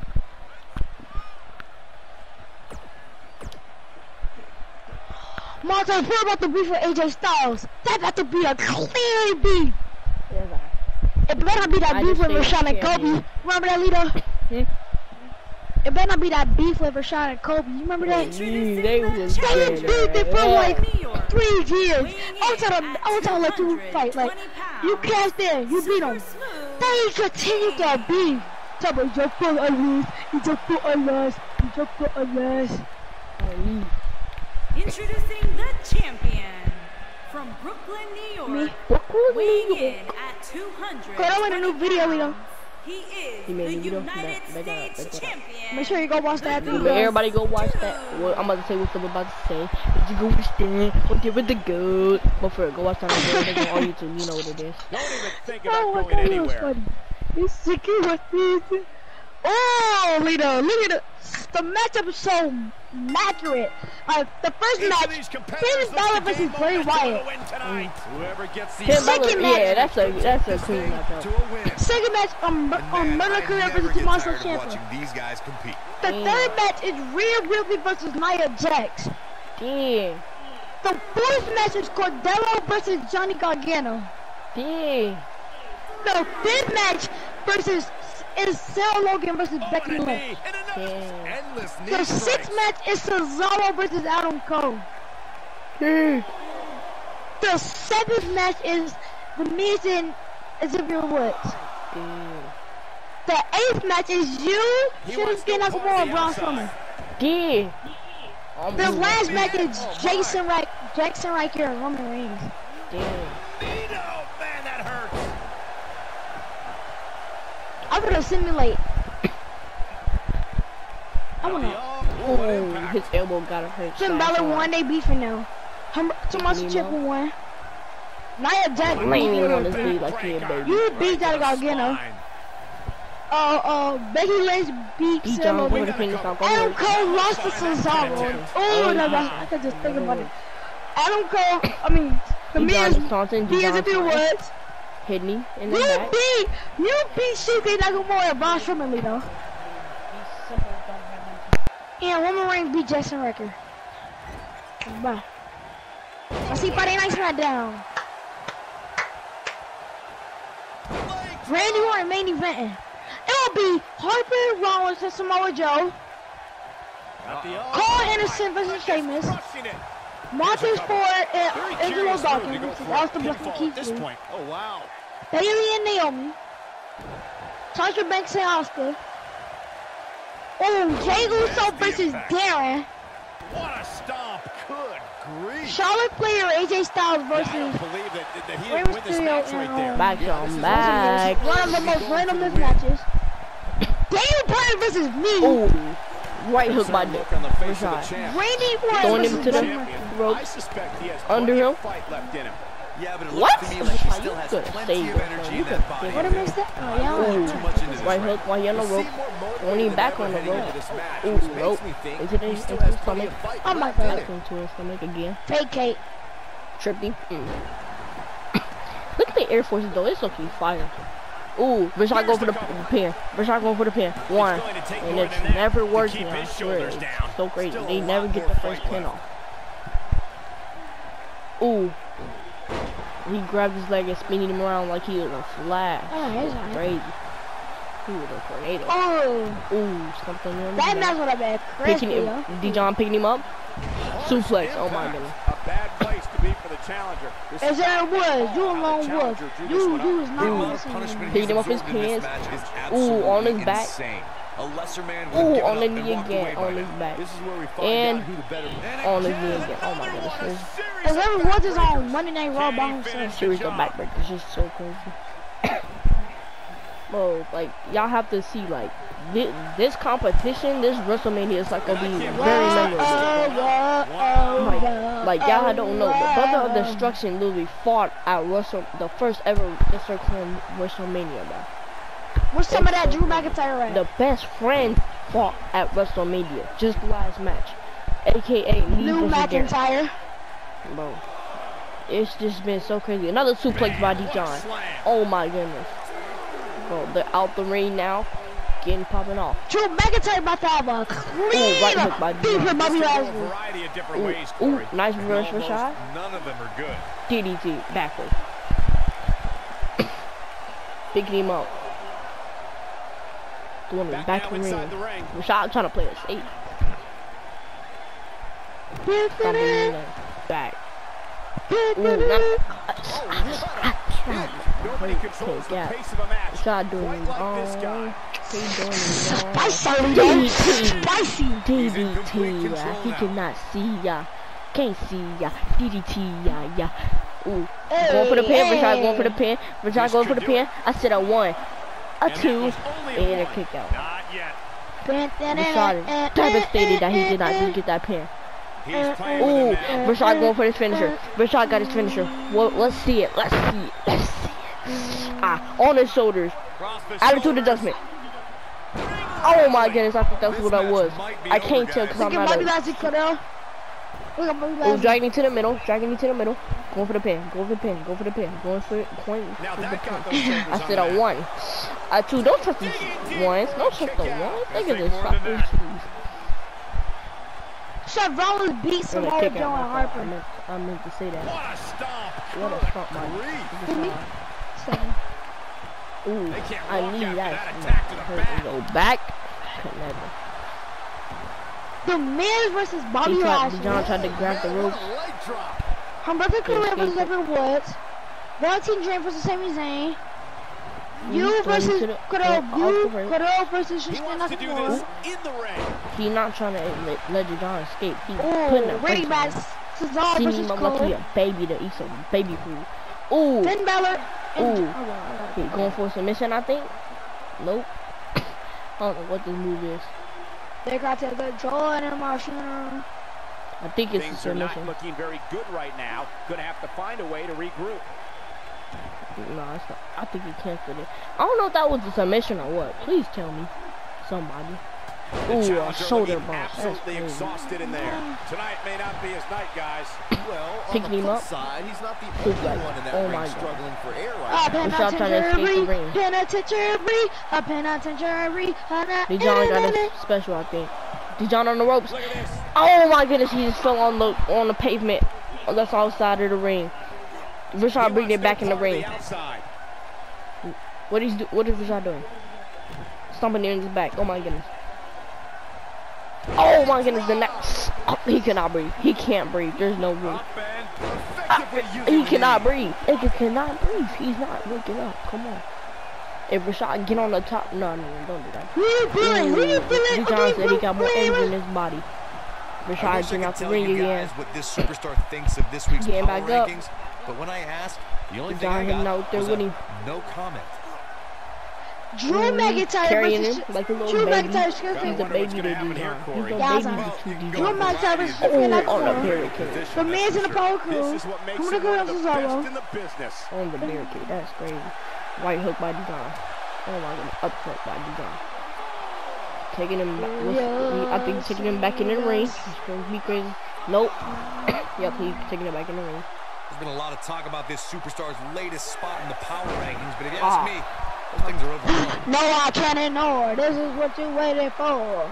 [SPEAKER 3] Montez Ford about to beef with AJ Styles. That about to be a clear beef.
[SPEAKER 2] Yes, sir.
[SPEAKER 3] It better not be that beef with Rashawn and Kobe. Remember that, Lito? It better not be that beef with Rashawn and Kobe. You remember that?
[SPEAKER 2] They was
[SPEAKER 3] beefing for like 3 years. I was trying to let you fight. Like, you cashed in. You beat them. They continue to beef. Tell me, you're full of this. You're full of this. You're full of this.
[SPEAKER 4] Introducing the champion from Brooklyn, New York. Weighing in at 200.
[SPEAKER 3] I want a new video, Lito.
[SPEAKER 4] He is the United States champion.
[SPEAKER 3] Make sure you go watch that video.
[SPEAKER 2] Everybody go watch that. Well, I'm about to say what I'm about to say. Did you go watch that? What did with the good? But for it, go watch that video. They go on YouTube. You know what it is.
[SPEAKER 6] Don't even think about going anywhere.
[SPEAKER 3] He's sick of this. Oh, Lito, look at the matchup is so accurate. The first match, Finn Balor versus Bray Wyatt. Second match,
[SPEAKER 2] yeah, that's a clean matchup.
[SPEAKER 3] Second match, Murder Career versus Tommaso Ciampa.
[SPEAKER 8] These guys compete.
[SPEAKER 3] The third match is Rhea Ripley versus Nia Jax.
[SPEAKER 2] Damn.
[SPEAKER 3] The fourth match is Cordero versus Johnny Gargano.
[SPEAKER 2] Damn.
[SPEAKER 3] The fifth match is Sarah Logan versus Becky Lynch. The sixth match is Cesaro versus Adam Cole. The seventh match is The Miz and Xavier Woods. The eighth match is Shinsuke Nakamura and Braun Strowman. The last match is Jackson Riker and Roman Reigns.
[SPEAKER 6] Man, that hurts.
[SPEAKER 3] I'm gonna simulate.
[SPEAKER 2] His elbow got hurt.
[SPEAKER 3] Finn Balor won, they beefing now. Tommaso Ciampa won. Nia Jax beat You beat Johnny Gargano. Becky Lynch beat Sarah Logan. Adam Cole lost to Cesaro. Oh, no, I could just think about it. Adam Cole, The Miz beat Xavier Woods.
[SPEAKER 2] Hit me in the back.
[SPEAKER 3] You beat Shinsuke Nakamura and Braun Strowman, Lito. And Roman Reigns beat Jackson Riker. Bye. I see Friday Night SmackDown. Randy Orton main eventing. It'll be Harper Rollins and Samoa Joe. Cole Anderson versus Sheamus. Montez Ford and Angelo Dawkins versus Aleister Black and Keith Lee.
[SPEAKER 6] Oh, wow.
[SPEAKER 3] Bayley and Naomi. Sasha Banks and Asuka. Oh, Jey Uso versus Darren.
[SPEAKER 6] What a stomp. Good grief.
[SPEAKER 3] Charlotte Flair and AJ Styles versus
[SPEAKER 6] I don't believe that he didn't win this match right there.
[SPEAKER 2] Back.
[SPEAKER 3] One of the most randomest matches. Daniel Bryan versus me.
[SPEAKER 2] Ooh. Right hook by Nick.
[SPEAKER 3] Randy Orton
[SPEAKER 2] throwing him to the rope. Under him.
[SPEAKER 8] Yeah, but it
[SPEAKER 2] What?
[SPEAKER 8] looks to me like she still has plenty of energy in that body.
[SPEAKER 3] What am I saying? Oh, yeah.
[SPEAKER 2] Right hook while you're on the rope. Throwing him back on the rope. Ooh, rope. Into his stomach.
[SPEAKER 3] Oh my god.
[SPEAKER 2] Back into his stomach again.
[SPEAKER 3] Vacate.
[SPEAKER 2] Tripped him. Look at the Air Forces though. It's looking fire. Ooh, Rashad go for the pin. Rashad going for the pin. One. And it's never working. I swear. It's so crazy. They never get the first pin off. Ooh. He grabbed his leg and spinning him around like he was a flash.
[SPEAKER 3] Oh,
[SPEAKER 2] crazy. Ooh, the tornado.
[SPEAKER 3] Oh.
[SPEAKER 2] Ooh, something in
[SPEAKER 3] That match would have been crazy.
[SPEAKER 2] Dijon picking him up. Suplex. Oh my goodness.
[SPEAKER 6] A bad place to be for the challenger.
[SPEAKER 3] As there was, you alone was. You was not
[SPEAKER 2] Picking him up his pants. Ooh, on his back.
[SPEAKER 8] A lesser man
[SPEAKER 2] ooh, on the knee again, on his back.
[SPEAKER 8] This is where we find
[SPEAKER 2] and
[SPEAKER 8] out who the better
[SPEAKER 2] on his knee again. Oh my goodness.
[SPEAKER 3] As there was his on Monday Night Raw by himself.
[SPEAKER 2] Series of backbreakers is just so crazy. Bro, like, y'all have to see, like, this competition, this WrestleMania is like gonna be very memorable. Like y'all don't know, but Brother of Destruction literally fought at the first ever Destruction WrestleMania, bro.
[SPEAKER 3] What's some of that Drew McIntyre at?
[SPEAKER 2] The best friend fought at WrestleMania, just the last match, aka
[SPEAKER 3] Drew McIntyre.
[SPEAKER 2] Bro, it's just been so crazy. Another suplex by Dijon. Oh my goodness. Bro, they're out the ring now. Getting popping off.
[SPEAKER 3] Drew McIntyre about to have a clean
[SPEAKER 2] right hook by
[SPEAKER 3] Bobby Lashley.
[SPEAKER 2] Ooh, nice reverse for shot.
[SPEAKER 8] None of them are good.
[SPEAKER 2] DDT backwards. Picking him up. Throwing him back to the ring. Rashad trying to play it safe. Back. Ooh,
[SPEAKER 6] Nobody controls the pace of a match.
[SPEAKER 2] Rashad doing it wrong.
[SPEAKER 3] Spicy
[SPEAKER 2] DDT, yeah. He cannot see ya. Can't see ya. DDT, yeah. Ooh. Going for the pin. Rashad going for the pin. Rashad going for the pin. I said a 1, a 2, and a kick out. Rashad devastated that he did not just get that pin. Ooh, Rashad going for his finisher. Rashad got his finisher. Well, let's see it. Let's see it. Ah, on his shoulders. Attitude adjustment. Oh my goodness, I think that's what that was. I can't tell because I'm not a... Oh, dragging to the middle. Going for the pin. Going for the pin. Going for the pin. Going for the pin. I said a 1. A 2. Don't touch these ones. Don't touch the ones. Look at this. Stop these trees.
[SPEAKER 3] Seth Rollins beat Samoa Joe and Harper.
[SPEAKER 2] I meant to say that.
[SPEAKER 6] What
[SPEAKER 2] a stomp, man. 7. Ooh, I need that. Go back. Never.
[SPEAKER 3] The Miz versus Bobby Lashley.
[SPEAKER 2] John tried to grab the ropes.
[SPEAKER 3] Humberto Carrera versus Xavier Woods. Velveteen Dream versus Sami Zayn. You versus Cordell versus Shinsuke Nakamura.
[SPEAKER 2] He's not trying to let John escape. He's putting a
[SPEAKER 3] Ready match. Cesaro versus
[SPEAKER 2] Cole. A baby to eat some baby food. Ooh.
[SPEAKER 3] Finn Balor.
[SPEAKER 2] Ooh. He going for a submission, I think. Nope. I don't know what this move is.
[SPEAKER 3] They got to control and emotion.
[SPEAKER 2] I think it's a submission.
[SPEAKER 6] Things are not looking very good right now. Gonna have to find a way to regroup.
[SPEAKER 2] No, it's not. I think he canceled it. I don't know if that was a submission or what. Please tell me. Somebody. Ooh, a shoulder bump.
[SPEAKER 6] Absolutely exhausted in there. Tonight may not be his night, guys.
[SPEAKER 7] Well,
[SPEAKER 2] picking him up.
[SPEAKER 7] Side, he's not the only one in that ring struggling for air right now.
[SPEAKER 2] Rashad trying to escape the ring.
[SPEAKER 3] Penitentiary.
[SPEAKER 2] Dijon got a special, I think. Dijon on the ropes. Oh my goodness, he just fell on the pavement. On the outside of the ring. Rashad bringing it back in the ring. What is Rashad doing? Stomping in his back. Oh my goodness. Oh my goodness, the next. Oh, he cannot breathe. He can't breathe. There's no room. He cannot breathe. He cannot breathe. He's not waking up. Come on. If Rashad get on the top, no, don't do that. Dijon said he got more energy in his body. Rashad getting out the ring again.
[SPEAKER 8] What this superstar thinks of this week's
[SPEAKER 2] getting back up.
[SPEAKER 8] Rankings, but when I asked, the only
[SPEAKER 2] thing I got was
[SPEAKER 8] no comment.
[SPEAKER 3] Drew McIntyre
[SPEAKER 2] carrying
[SPEAKER 3] versus
[SPEAKER 2] him like a little
[SPEAKER 3] Drew
[SPEAKER 2] baby.
[SPEAKER 3] McIntyre.
[SPEAKER 2] He's a baby to Dijon. He's a baby to
[SPEAKER 3] Drew
[SPEAKER 2] Dijon.
[SPEAKER 3] McIntyre versus
[SPEAKER 2] On the barricade.
[SPEAKER 3] The Miz and the Power Crew. Who the girls is Cesaro?
[SPEAKER 2] On the barricade. That's crazy. Right hook by Dijon. Oh my god. Upset by Dijon. Taking him back. I think he's taking him back in the ring. He's going to be crazy. Nope. Yep, he's taking it back in the ring.
[SPEAKER 8] There's been a lot of talk about this superstar's latest spot in the power rankings, but if you ask me, those things are overblown.
[SPEAKER 3] No, I can't ignore. This is what you waited for.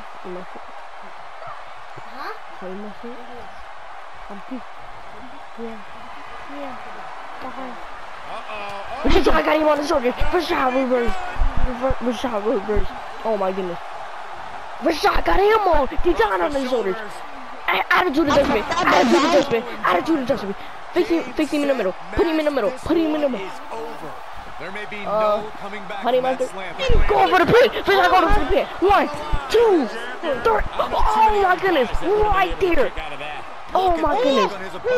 [SPEAKER 2] I got him on the shoulder. Rashad reverse. Rashad reverse. Oh my goodness. Rashad got him on. Dijon on his shoulders. Attitude adjustment. Attitude adjustment. Attitude adjustment. Fix him in the middle. Put him in the middle. Put him in the middle.
[SPEAKER 8] There may be no coming back
[SPEAKER 2] honey
[SPEAKER 8] from that
[SPEAKER 2] mustard.
[SPEAKER 8] slam.
[SPEAKER 2] Go for the pin. Rashad go for the pin. 1, 2, 3. Oh my goodness. Right there. Oh my goodness.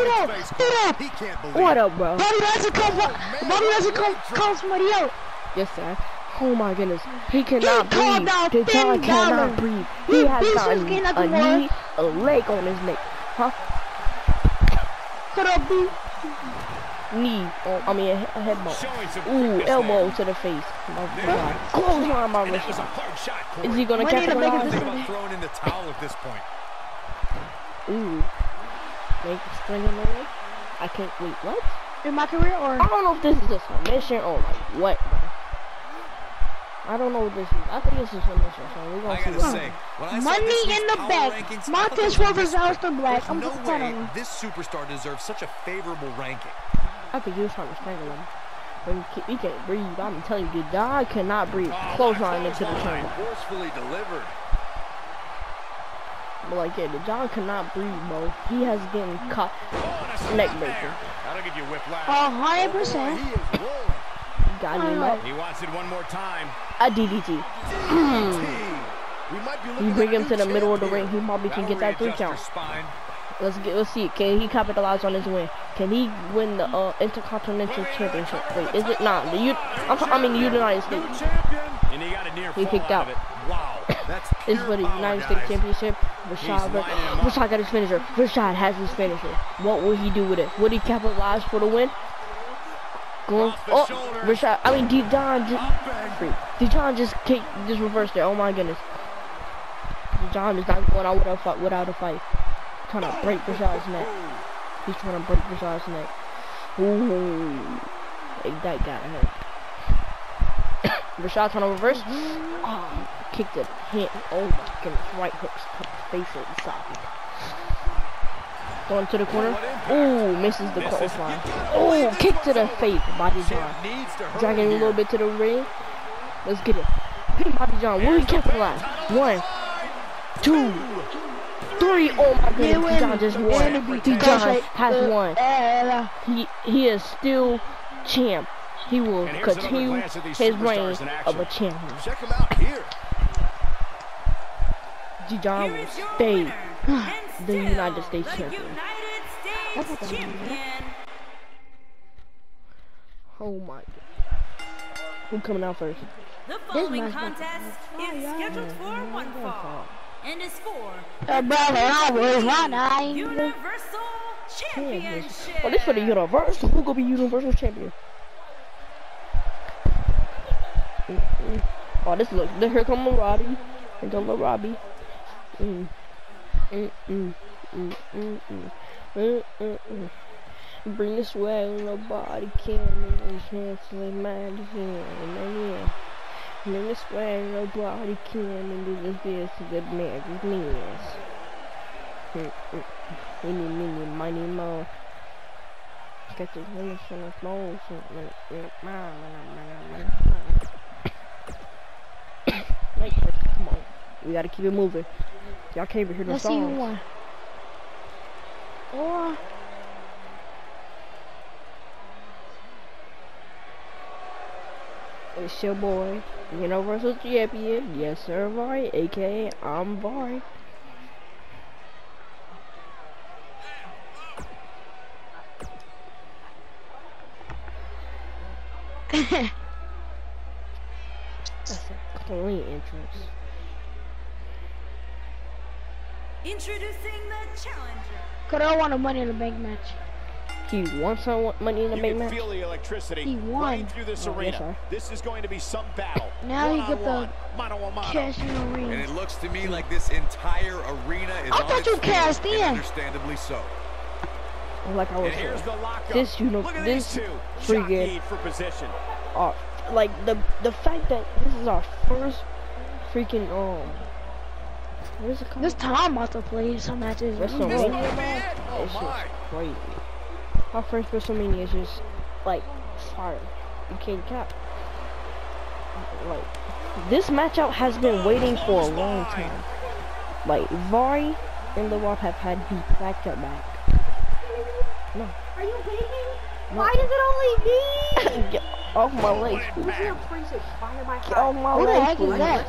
[SPEAKER 2] What up, bro?
[SPEAKER 3] Bobby doesn't call somebody out.
[SPEAKER 2] Yes, sir. Oh my goodness. He cannot breathe. Dijon cannot breathe. He has gotten a knee, a leg on his neck. Huh?
[SPEAKER 3] Could have been
[SPEAKER 2] Knee. Oh, I mean a headbutt. Ooh, elbow to the face. Oh my God. Close line, my wrist. Is he gonna capitalize?
[SPEAKER 8] Think about throwing in the towel at this point.
[SPEAKER 2] Ooh. Make a string in the leg. I can't wait. What?
[SPEAKER 3] in my career, or
[SPEAKER 2] I don't know if this is a submission or like what, bro. I don't know what this is. I think it's a submission, so we're gonna see what happens.
[SPEAKER 3] Money in the bank. Montez Ford versus Aleister Black. I'm just
[SPEAKER 8] way this superstar deserves such a favorable ranking.
[SPEAKER 2] I think he was trying to strangle him. But he can't breathe. I'm telling you, the guy cannot breathe. Close line into the chamber.
[SPEAKER 7] Forcefully delivered.
[SPEAKER 2] But like, yeah, the John cannot breathe, bro. He has getting caught neck breaker.
[SPEAKER 6] That'll give you whiplash.
[SPEAKER 3] 100%.
[SPEAKER 2] Got him up.
[SPEAKER 6] He wants it one more time.
[SPEAKER 2] A DDT. You bring him to the middle of the ring. He probably can get that 3 count. Let's see. Can he capitalize on his win? Can he win the Intercontinental Championship? Wait, is it not? The United States.
[SPEAKER 6] And he got a near
[SPEAKER 2] He kicked out.
[SPEAKER 6] Wow.
[SPEAKER 2] This is for the United States Championship. Rashad got his finisher. Rashad has his finisher. What will he do with it? Would he capitalize for the win? Going. Oh, Rashad. I mean, Dijon just kicked, just reversed it. Oh my goodness. Dijon is not going out without a fight. Trying to break Rashad's neck. He's trying to break Rashad's neck. Ooh, hey, that got hurt. Rashad trying to reverse. Oh, kicked it. Hit. Oh my goodness. Right hooks. Cut the face of the socket. Going to the corner. Ooh, misses the clothesline. Oh, kick to the face by Dijon. Dragging a little bit to the ring. Let's get it. Pin by Dijon. Will he capitalize? 1, 2, 3. Oh my goodness. Dijon just won. Dijon has won. He is still champ. He will continue his reign of a champion.
[SPEAKER 7] Check him out here.
[SPEAKER 2] Dijon will stay the United States champion. Oh my god. Who's coming out first?
[SPEAKER 4] The following contest is scheduled for one fall and is for Universal Championship.
[SPEAKER 2] Oh, this for the Universal. Who gonna be Universal Champion? Oh, this looks. Here come Robbie. Here come Robbie. Bring the swag, nobody can. Chancellor man. Bring the swag, nobody can. And this is the man. Money more. Get the finish on the floor. Come on. We gotta keep it moving. Y'all can't even hear the songs.
[SPEAKER 3] Let's see who won. Or
[SPEAKER 2] it's your boy, Universal Champion. Yes, sir, Vari. AKA, I'm Vari. That's a clean entrance.
[SPEAKER 4] Introducing the challenger.
[SPEAKER 3] could I want a Money in the Bank match?
[SPEAKER 2] He won some Money in the Bank match.
[SPEAKER 6] Feel the electricity
[SPEAKER 3] He won.
[SPEAKER 6] running through this arena.
[SPEAKER 2] Yes,
[SPEAKER 6] this is going to be some battle.
[SPEAKER 3] Now he got the
[SPEAKER 6] mano a mano.
[SPEAKER 3] cash in the
[SPEAKER 8] And
[SPEAKER 3] ring.
[SPEAKER 8] it looks to me like this entire arena is
[SPEAKER 3] I
[SPEAKER 8] on
[SPEAKER 3] thought
[SPEAKER 8] its
[SPEAKER 3] you
[SPEAKER 8] feet,
[SPEAKER 3] cast
[SPEAKER 8] and
[SPEAKER 3] in.
[SPEAKER 8] understandably so.
[SPEAKER 2] Like I was
[SPEAKER 6] And here's
[SPEAKER 2] saying,
[SPEAKER 6] the lockup.
[SPEAKER 2] this
[SPEAKER 6] Look at these
[SPEAKER 2] this
[SPEAKER 6] two.
[SPEAKER 2] freaking
[SPEAKER 6] Jockeying for position.
[SPEAKER 2] like the fact that this is our first freaking what is it called?
[SPEAKER 3] This time about to play some matches.
[SPEAKER 2] WrestleMania.
[SPEAKER 8] Oh
[SPEAKER 2] It's just
[SPEAKER 8] my.
[SPEAKER 2] crazy. Our first WrestleMania is just like Sorry, you can't cap. Like, this matchup has been waiting for a long time. Like, Vari and The Rock have had beef back to back. No.
[SPEAKER 3] Are you begging?
[SPEAKER 2] No.
[SPEAKER 3] Why is it only me?
[SPEAKER 2] Get off my legs.
[SPEAKER 3] Who's gonna praise it? Why am I
[SPEAKER 2] Get off my
[SPEAKER 3] Who the
[SPEAKER 2] legs,
[SPEAKER 3] heck is
[SPEAKER 2] please.
[SPEAKER 3] that?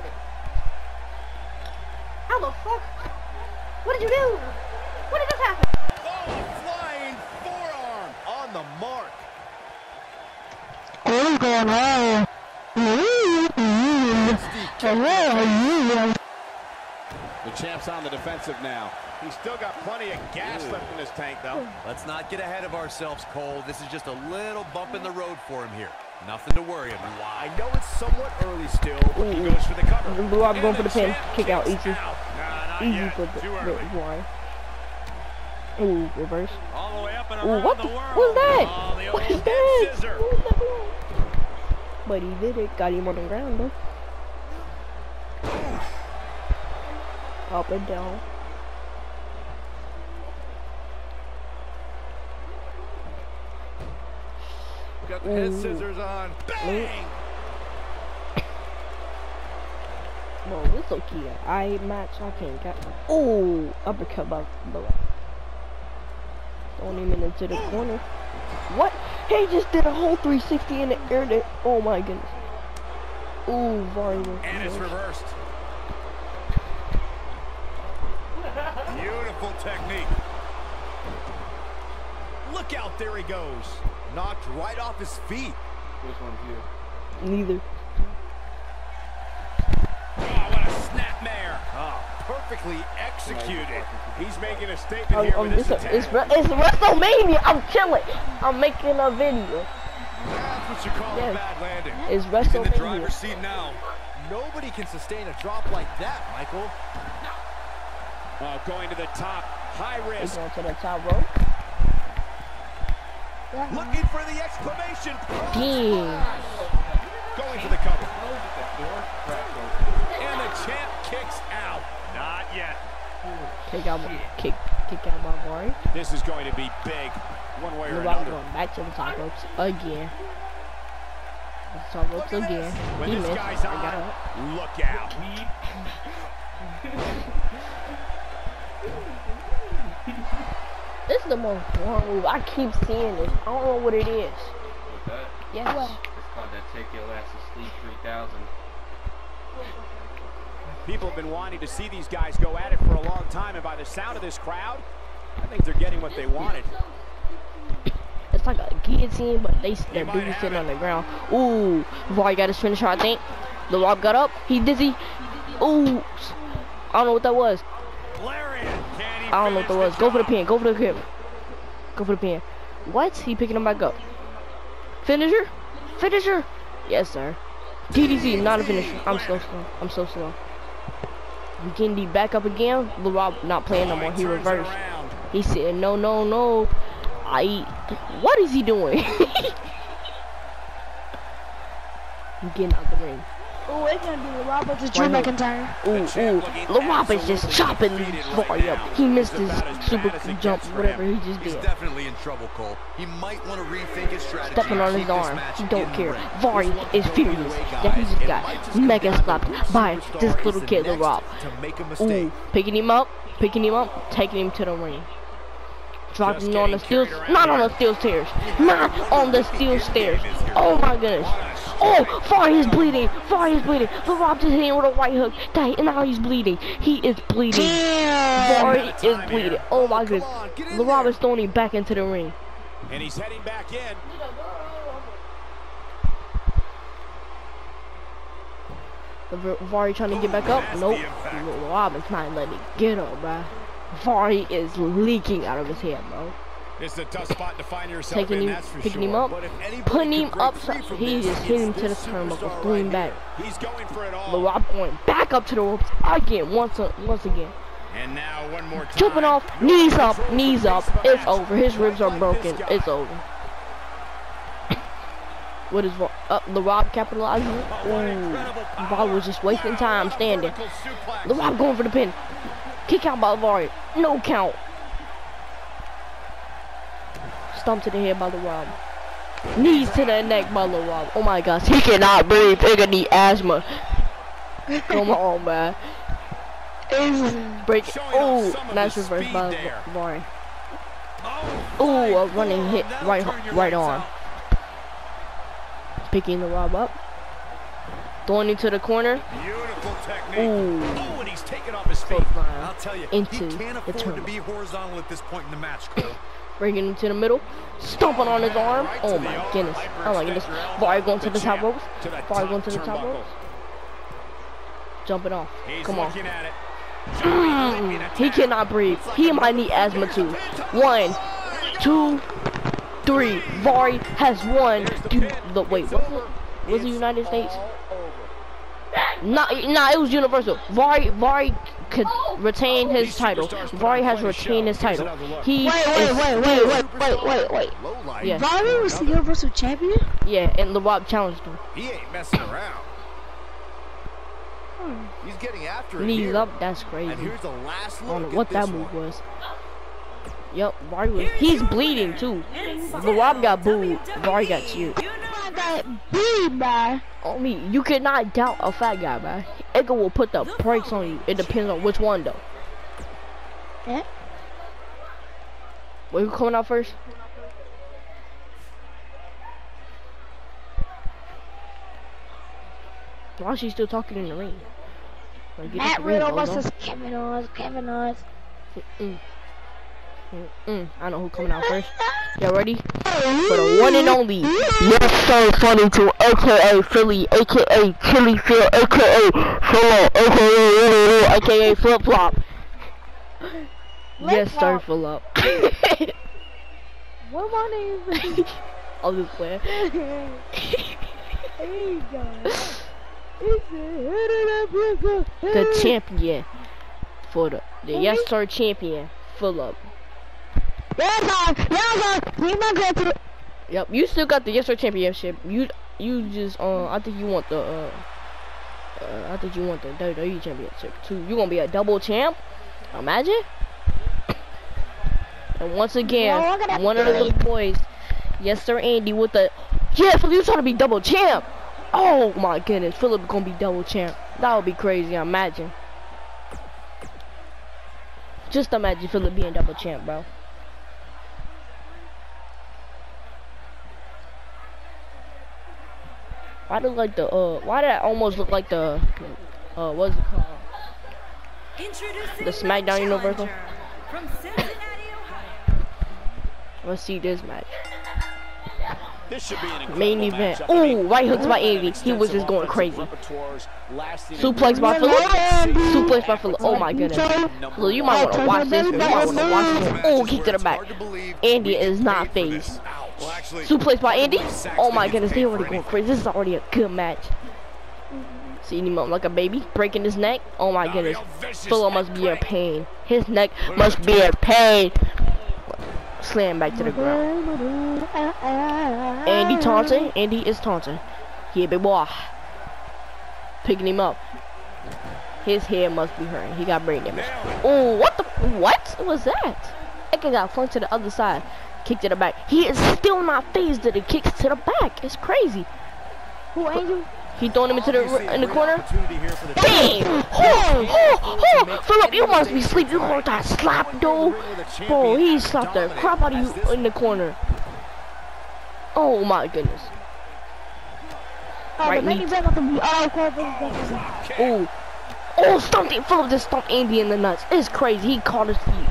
[SPEAKER 3] How the fuck? What did you do? When did this happen?
[SPEAKER 5] Oh, a flying forearm on the mark.
[SPEAKER 3] What is going on?
[SPEAKER 6] The champ's on the defensive now.
[SPEAKER 5] He's still got plenty of gas left in his tank, though.
[SPEAKER 7] Let's not get ahead of ourselves, Cole. This is just a little bump in the road for him here. Nothing to worry about.
[SPEAKER 5] I know it's somewhat early still, but he goes for the cover.
[SPEAKER 2] I'm going for the pin. Kick out, easy.
[SPEAKER 5] Nah,
[SPEAKER 2] Easy
[SPEAKER 5] yet.
[SPEAKER 2] for the
[SPEAKER 5] Too early.
[SPEAKER 2] Vari. Ooh, reverse.
[SPEAKER 5] All the way up and
[SPEAKER 2] Ooh,
[SPEAKER 5] around
[SPEAKER 2] what
[SPEAKER 5] the
[SPEAKER 2] the?
[SPEAKER 5] world.
[SPEAKER 2] What's that?
[SPEAKER 5] Oh, the
[SPEAKER 2] What's
[SPEAKER 5] old
[SPEAKER 2] that?
[SPEAKER 5] head scissor.
[SPEAKER 2] What was that? But he did it. Got him on the ground though. Up and down.
[SPEAKER 5] Got the head scissors on. Bang!
[SPEAKER 2] Bro, this so key. I match. I can't get. Oh, uppercut by the left. Throwing him into the corner. What? He just did a whole 360 in the air. There. Oh my goodness. Ooh, Vari.
[SPEAKER 5] And it's reversed. Beautiful technique. Look out, there he goes. Knocked right off his feet.
[SPEAKER 6] Which one's you?
[SPEAKER 2] Neither.
[SPEAKER 5] Oh, what a snapmare. Oh, perfectly executed. He's making a statement here with this attack.
[SPEAKER 2] It's WrestleMania. I'm chilling. I'm making a video.
[SPEAKER 5] That's what you call a bad landing.
[SPEAKER 2] It's
[SPEAKER 5] He's in the
[SPEAKER 2] WrestleMania.
[SPEAKER 5] driver's seat now.
[SPEAKER 7] Nobody can sustain a drop like that, Michael.
[SPEAKER 5] Going to the top. High
[SPEAKER 2] He's
[SPEAKER 5] risk.
[SPEAKER 2] going to the top rope.
[SPEAKER 5] Looking for the exclamation.
[SPEAKER 2] Damn.
[SPEAKER 5] Going for the cover. And the champ kicks out. Not yet.
[SPEAKER 2] Kick out by Vari.
[SPEAKER 5] This is going to be big, one way or
[SPEAKER 2] The Rock
[SPEAKER 5] another.
[SPEAKER 2] going back to the top ropes again. The top ropes again.
[SPEAKER 5] When
[SPEAKER 2] He
[SPEAKER 5] this
[SPEAKER 2] missed.
[SPEAKER 5] guy's
[SPEAKER 2] I got
[SPEAKER 5] on,
[SPEAKER 2] up.
[SPEAKER 5] look out.
[SPEAKER 2] This is the most boring move. I keep seeing this. I don't know what it is.
[SPEAKER 9] What's that?
[SPEAKER 2] Yes.
[SPEAKER 9] It's called that Take Your Ass to Sleep 3000.
[SPEAKER 6] People have been wanting to see these guys go at it for a long time, and by the sound of this crowd, I think they're getting what they wanted.
[SPEAKER 2] It's like a guillotine, but they're dude sitting on the ground. Ooh, Vari got his finisher, I think. The Rock got up. He dizzy. Ooh, I don't know what that was. I don't know what that was. Go for the pin. Go for the pin. Go for the pin. What? He picking him back up. Finisher? Finisher? Yes, sir. DDT, not a finisher. I'm so slow. I'm so slow. We getting the back up again. The Rock not playing no more. He reversed. He said, no, no, no. What is he doing? He's getting out the ring.
[SPEAKER 3] Oh, it's gonna be Rob versus Drew McIntyre.
[SPEAKER 2] Ooh, LaRob is just chopping Vari up. He missed his super jump, whatever he just
[SPEAKER 7] He's
[SPEAKER 2] did.
[SPEAKER 7] definitely in trouble, Cole. He might want to rethink his strategy.
[SPEAKER 2] Stepping on
[SPEAKER 7] and
[SPEAKER 2] his
[SPEAKER 7] keep this
[SPEAKER 2] arm.
[SPEAKER 7] match
[SPEAKER 2] He don't
[SPEAKER 7] in
[SPEAKER 2] care.
[SPEAKER 7] the ring.
[SPEAKER 2] Vari is furious that he just got mega slapped by this little kid, LaRob. Ooh, picking him up, taking him to the ring. Dropping him on the steel, not on the steel stairs, not on the steel stairs. Oh my goodness. Oh, Vari is bleeding. Vari is bleeding. LaRob just hit him with a right hook. And now he's bleeding. He is bleeding. Vari is bleeding. Oh my goodness. LaRob is throwing him back into the ring.
[SPEAKER 6] And he's heading back in.
[SPEAKER 2] Vari trying to get back up. Nope. LaRob is not letting it get up, bruh. Vari is leaking out of his head, bro.
[SPEAKER 5] It's a tough spot to find yourself
[SPEAKER 2] Taking
[SPEAKER 5] in,
[SPEAKER 2] him,
[SPEAKER 5] that's for
[SPEAKER 2] picking
[SPEAKER 5] sure.
[SPEAKER 2] him up,
[SPEAKER 5] But if anybody
[SPEAKER 2] putting
[SPEAKER 5] can
[SPEAKER 2] him
[SPEAKER 5] break
[SPEAKER 2] up.
[SPEAKER 5] free from
[SPEAKER 2] He
[SPEAKER 5] this,
[SPEAKER 2] just hit him
[SPEAKER 5] it's
[SPEAKER 2] to the
[SPEAKER 5] this
[SPEAKER 2] turnbuckle,
[SPEAKER 5] superstar
[SPEAKER 2] going
[SPEAKER 5] right
[SPEAKER 2] back.
[SPEAKER 5] here. He's going for it all.
[SPEAKER 2] LaRob going back up to the ropes again, once again.
[SPEAKER 5] And now one more time.
[SPEAKER 2] Jumping off, knees up. It's over. His ribs are broken. It's over. What is LaRob capitalizing? Ooh, Vari was just wasting time standing. LaRob going for the pin. Kick out by Vari. No count. Stomp to the head by LaRob. Knees to the neck by Lil Rob. Oh my gosh, he cannot breathe. He gonna need asthma. Come on, man. Break. Oh, nice reverse by Barry. Oh, a running hit right arm. Picking the Rob up. Throwing into the corner.
[SPEAKER 8] Beautiful technique.
[SPEAKER 2] Ooh.
[SPEAKER 8] Oh, and he's taken off his feet. I'll tell you,
[SPEAKER 2] into
[SPEAKER 8] he can't afford to be horizontal at this point in the match, Cole.
[SPEAKER 2] Bringing him to the middle. Stomping on his arm. Oh my goodness. Oh my goodness. Barry going to the top ropes. Barry going to the top ropes. Jumping off. Come on. He cannot breathe. He might need asthma too. 1, 2, 3. Vari has won. Wait, what? Was it United States? Nah, it was Universal. Vari could retain his title. Vari has retained his title. Wait. Yeah.
[SPEAKER 3] Vari was the Universal Champion?
[SPEAKER 2] Yeah, and the Rob challenged him.
[SPEAKER 7] He ain't messing around. He's getting after it.
[SPEAKER 2] Knees up, that's crazy.
[SPEAKER 7] And here's the last
[SPEAKER 2] I don't
[SPEAKER 7] look
[SPEAKER 2] know what
[SPEAKER 7] at
[SPEAKER 2] that
[SPEAKER 7] this
[SPEAKER 2] move
[SPEAKER 7] one.
[SPEAKER 2] was. Yep, Vari was. He's bleeding too. The Rob got booed. Vari got cheered.
[SPEAKER 3] I got booed, man.
[SPEAKER 2] On me, you cannot doubt a fat guy, man. Edgar will put the brakes on you. It depends on which one, though.
[SPEAKER 3] Yeah.
[SPEAKER 2] Wait, who coming out first? Why is she still talking in the ring? Like,
[SPEAKER 3] Matt Riddle versus Kevin Owens.
[SPEAKER 2] I know who coming out first. Y'all ready? For the one and only. Yes, so funny to AKA Philly, AKA Chili Phil, AKA Philip, AKA Flip Flop. Yes, sir, Philip.
[SPEAKER 3] What my name is?
[SPEAKER 2] I'll just play. The champion for the yes sir champion, Philip. Yep, you still got the yes sir championship. You just I think you want the WWE championship too. You gonna be a double champ? Imagine. And once again, one of the boys, yes sir Andy with the Philip, you trying to be double champ. Oh my goodness, Philip gonna be double champ. That would be crazy, imagine. Just imagine Philip being double champ, bro. Why did like the why did I almost look like the what's it called? The SmackDown Universal.
[SPEAKER 4] From Cincinnati, Ohio.
[SPEAKER 2] Let's see this match.
[SPEAKER 6] This should be an
[SPEAKER 2] Main event. Oh, right hooks by Andy. He was just going crazy. Suplex by Philip. Suplex by Philip. Oh my goodness. Philip, you might want to watch this. You might want to watch this. Oh, kick to the back. Andy is not phased. Suplex by Andy. Oh my goodness, they already going crazy. This is already a good match. Seeing him up like a baby, breaking his neck. Oh my goodness. Philip must be in pain. His neck must be in pain. Slam back to the ground. Andy taunting. Andy is taunting. Here, big boy. Picking him up. His head must be hurting. He got brain damage. Oh, what was that? Edgar got flung to the other side. Kick to the back. He is still not phased to the kicks to the back. It's crazy.
[SPEAKER 3] Who, Angel?
[SPEAKER 2] He throwing him into in the corner. Bang! Philip, you must be asleep. You heard that slap, dude. Bro, he slapped the crap out of you in the corner. Oh my goodness. Right knee. Oh, stumped it. Philip just stumped Andy in the nuts. It's crazy. He caught his feet.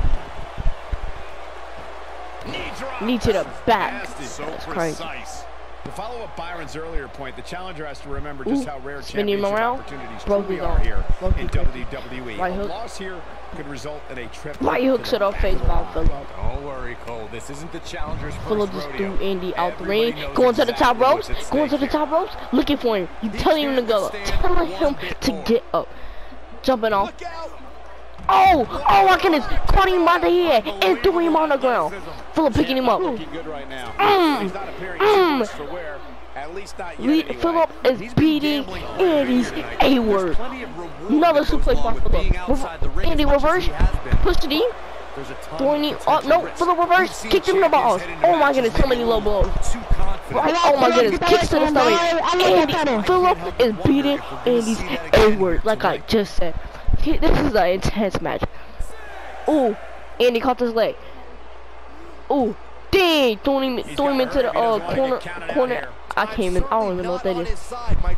[SPEAKER 2] Knee to the back. That's crazy.
[SPEAKER 6] To follow up Byron's earlier point, the challenger has to remember just how rare
[SPEAKER 2] spinning him
[SPEAKER 6] championship
[SPEAKER 2] around.
[SPEAKER 6] opportunities
[SPEAKER 2] Broke
[SPEAKER 6] truly
[SPEAKER 2] his
[SPEAKER 6] are
[SPEAKER 2] arm.
[SPEAKER 6] here
[SPEAKER 2] Broke
[SPEAKER 6] in
[SPEAKER 2] his arm.
[SPEAKER 6] WWE.
[SPEAKER 2] Right
[SPEAKER 6] A
[SPEAKER 2] hook.
[SPEAKER 6] loss here could result in a trip.
[SPEAKER 2] Right hooks it off face by Philip.
[SPEAKER 8] Don't worry, Cole. This isn't the challenger's first
[SPEAKER 2] Philip just
[SPEAKER 8] rodeo.
[SPEAKER 2] threw Andy out the ring.
[SPEAKER 8] Everybody knows
[SPEAKER 2] Going to the top
[SPEAKER 8] exactly
[SPEAKER 2] ropes.
[SPEAKER 8] what's at
[SPEAKER 2] Going to
[SPEAKER 8] stake
[SPEAKER 2] the top ropes. Looking for him. You telling him to go up. Telling him to get up. Jumping off. Oh my goodness. Caught him by the head and threw him on the ground. Philip picking him up.
[SPEAKER 6] Looking good right now. He's not appearing too much for wear. At least not yet anyway.
[SPEAKER 2] Philip is beating Andy's A-word. Another suplex by Philip. Andy reverse. Pushed it in. Throwing him up. No, Philip reverse. Kicked him in the balls. Oh my goodness, so many low blows. Right, oh my goodness, kicks to the stomach. Andy, Philip is beating Andy's A-word, like I just said. This is an intense match. Ooh, Andy caught his leg. Ooh, dang, throwing him into the corner. I don't even know what that is.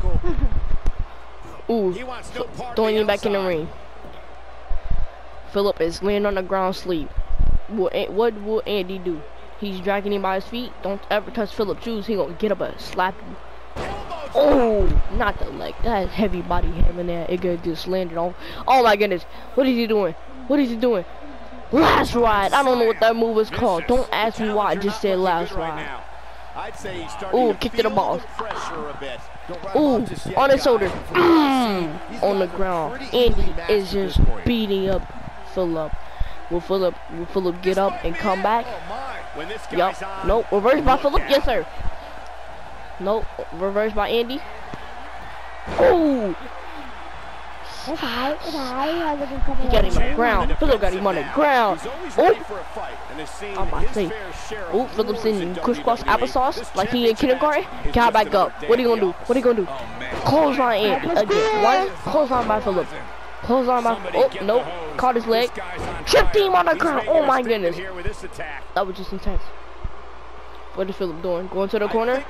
[SPEAKER 2] Ooh, throwing him back in the ring. Philip is laying on the ground asleep. What will Andy do? He's dragging him by his feet. Don't ever touch Philip's shoes. He gonna get up and slap you. Oh, not the leg. That heavy body him in there. It just landed on. Oh my goodness. What is he doing? What is he doing? Last ride. I don't know what that move is called. Don't ask me why I just said last ride. Ooh, kick to the balls. Ooh, on his shoulder. On the ground. Andy is just beating up Philip. Will Philip get up and come back? Yup. Nope. Reverse by Philip. Yes, sir. Nope. Reverse by Andy. Ooh. He got him on the ground. Philip got him on the ground. Oh. On my face. Oh, Philip's in crisscross applesauce like he in kindergarten. Got back up. What are you gonna do? What are you gonna do? Clothesline Andy again. One. Clothesline by Philip. Clothesline by. Oh, nope. Caught his leg. Tripped him on the ground. Oh my goodness. That was just intense. What is Philip doing? Going to the corner.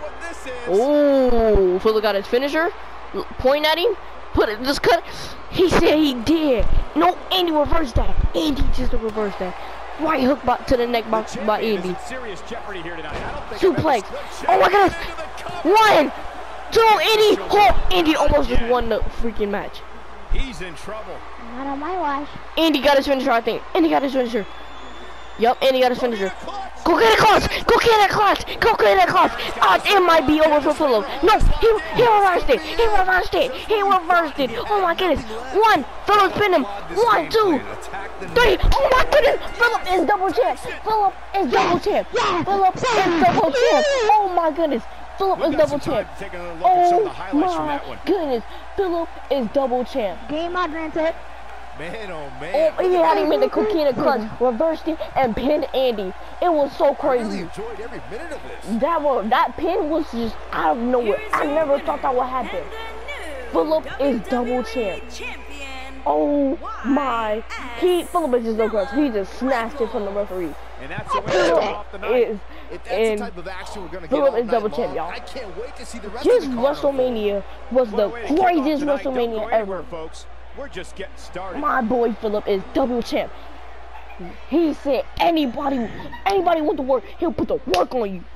[SPEAKER 2] Oh, Philip got his finisher. Point at him. Put it. Just cut. He said he did. No, Andy reversed that. Andy just reversed that. Right hook to the neck by Andy. Suplex. Oh my goodness. 1, 2, Andy. Oh, Andy almost just won the freaking match.
[SPEAKER 6] He's in trouble.
[SPEAKER 3] Not on my watch.
[SPEAKER 2] Andy got his finisher, I think. Andy got his finisher. Yup, Andy got his finisher. Go get a clutch! Go get a clutch! Go get a clutch! It might be over for Philip. No, he reversed it. He reversed it. He reversed it. Oh my goodness. 1, Philip pinned him. 1, 2, 3. Oh my goodness. Philip is double champ. Philip is double champ. Philip is double champ. Oh my goodness. Philip is double champ. Oh my goodness. Philip is double champ.
[SPEAKER 3] Game on, granted.
[SPEAKER 7] Man, oh man.
[SPEAKER 2] Oh, he had him in the coquina clutch, reversed it, and pinned Andy. It was so crazy.
[SPEAKER 7] I really enjoyed every minute of this.
[SPEAKER 2] That pin was just out of nowhere. I never thought that would happen. Philip is double champ. Oh my. Philip is just so gross. He just snatched it from the referee.
[SPEAKER 6] And that's the way to off the night.
[SPEAKER 2] Philip is double champ, y'all.
[SPEAKER 7] I can't wait to see the rest
[SPEAKER 2] His
[SPEAKER 7] of the card
[SPEAKER 2] WrestleMania was the craziest WrestleMania ever.
[SPEAKER 6] Folks. We're just getting started.
[SPEAKER 2] My boy Philip is double champ. He said anybody want to work, he'll put the work on you.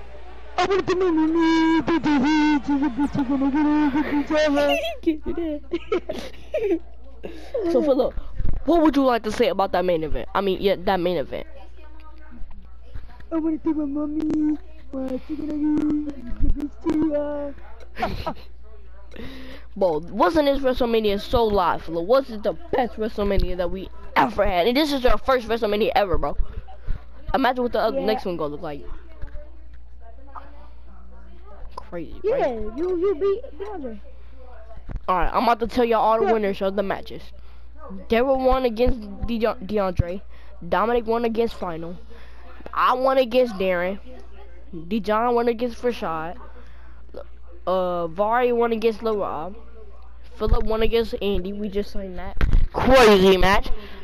[SPEAKER 2] So Philip, what would you like to say about that main event? I mean, yeah, that main event.
[SPEAKER 3] I want to see my mommy.
[SPEAKER 2] Bro, wasn't this WrestleMania so live, Philip? Was it the best WrestleMania that we ever had? And this is our first WrestleMania ever, bro. Imagine what the next one gonna look like. Crazy, right?
[SPEAKER 3] Yeah, you beat DeAndre.
[SPEAKER 2] Alright, I'm about to tell y'all all the winners of the matches. Daryl won against DeAndre. Dominic won against Final. I won against Darren. Dijon won against Rashad. Vari won against Lil Rob. Philip won against Andy. We just signed that. Crazy match.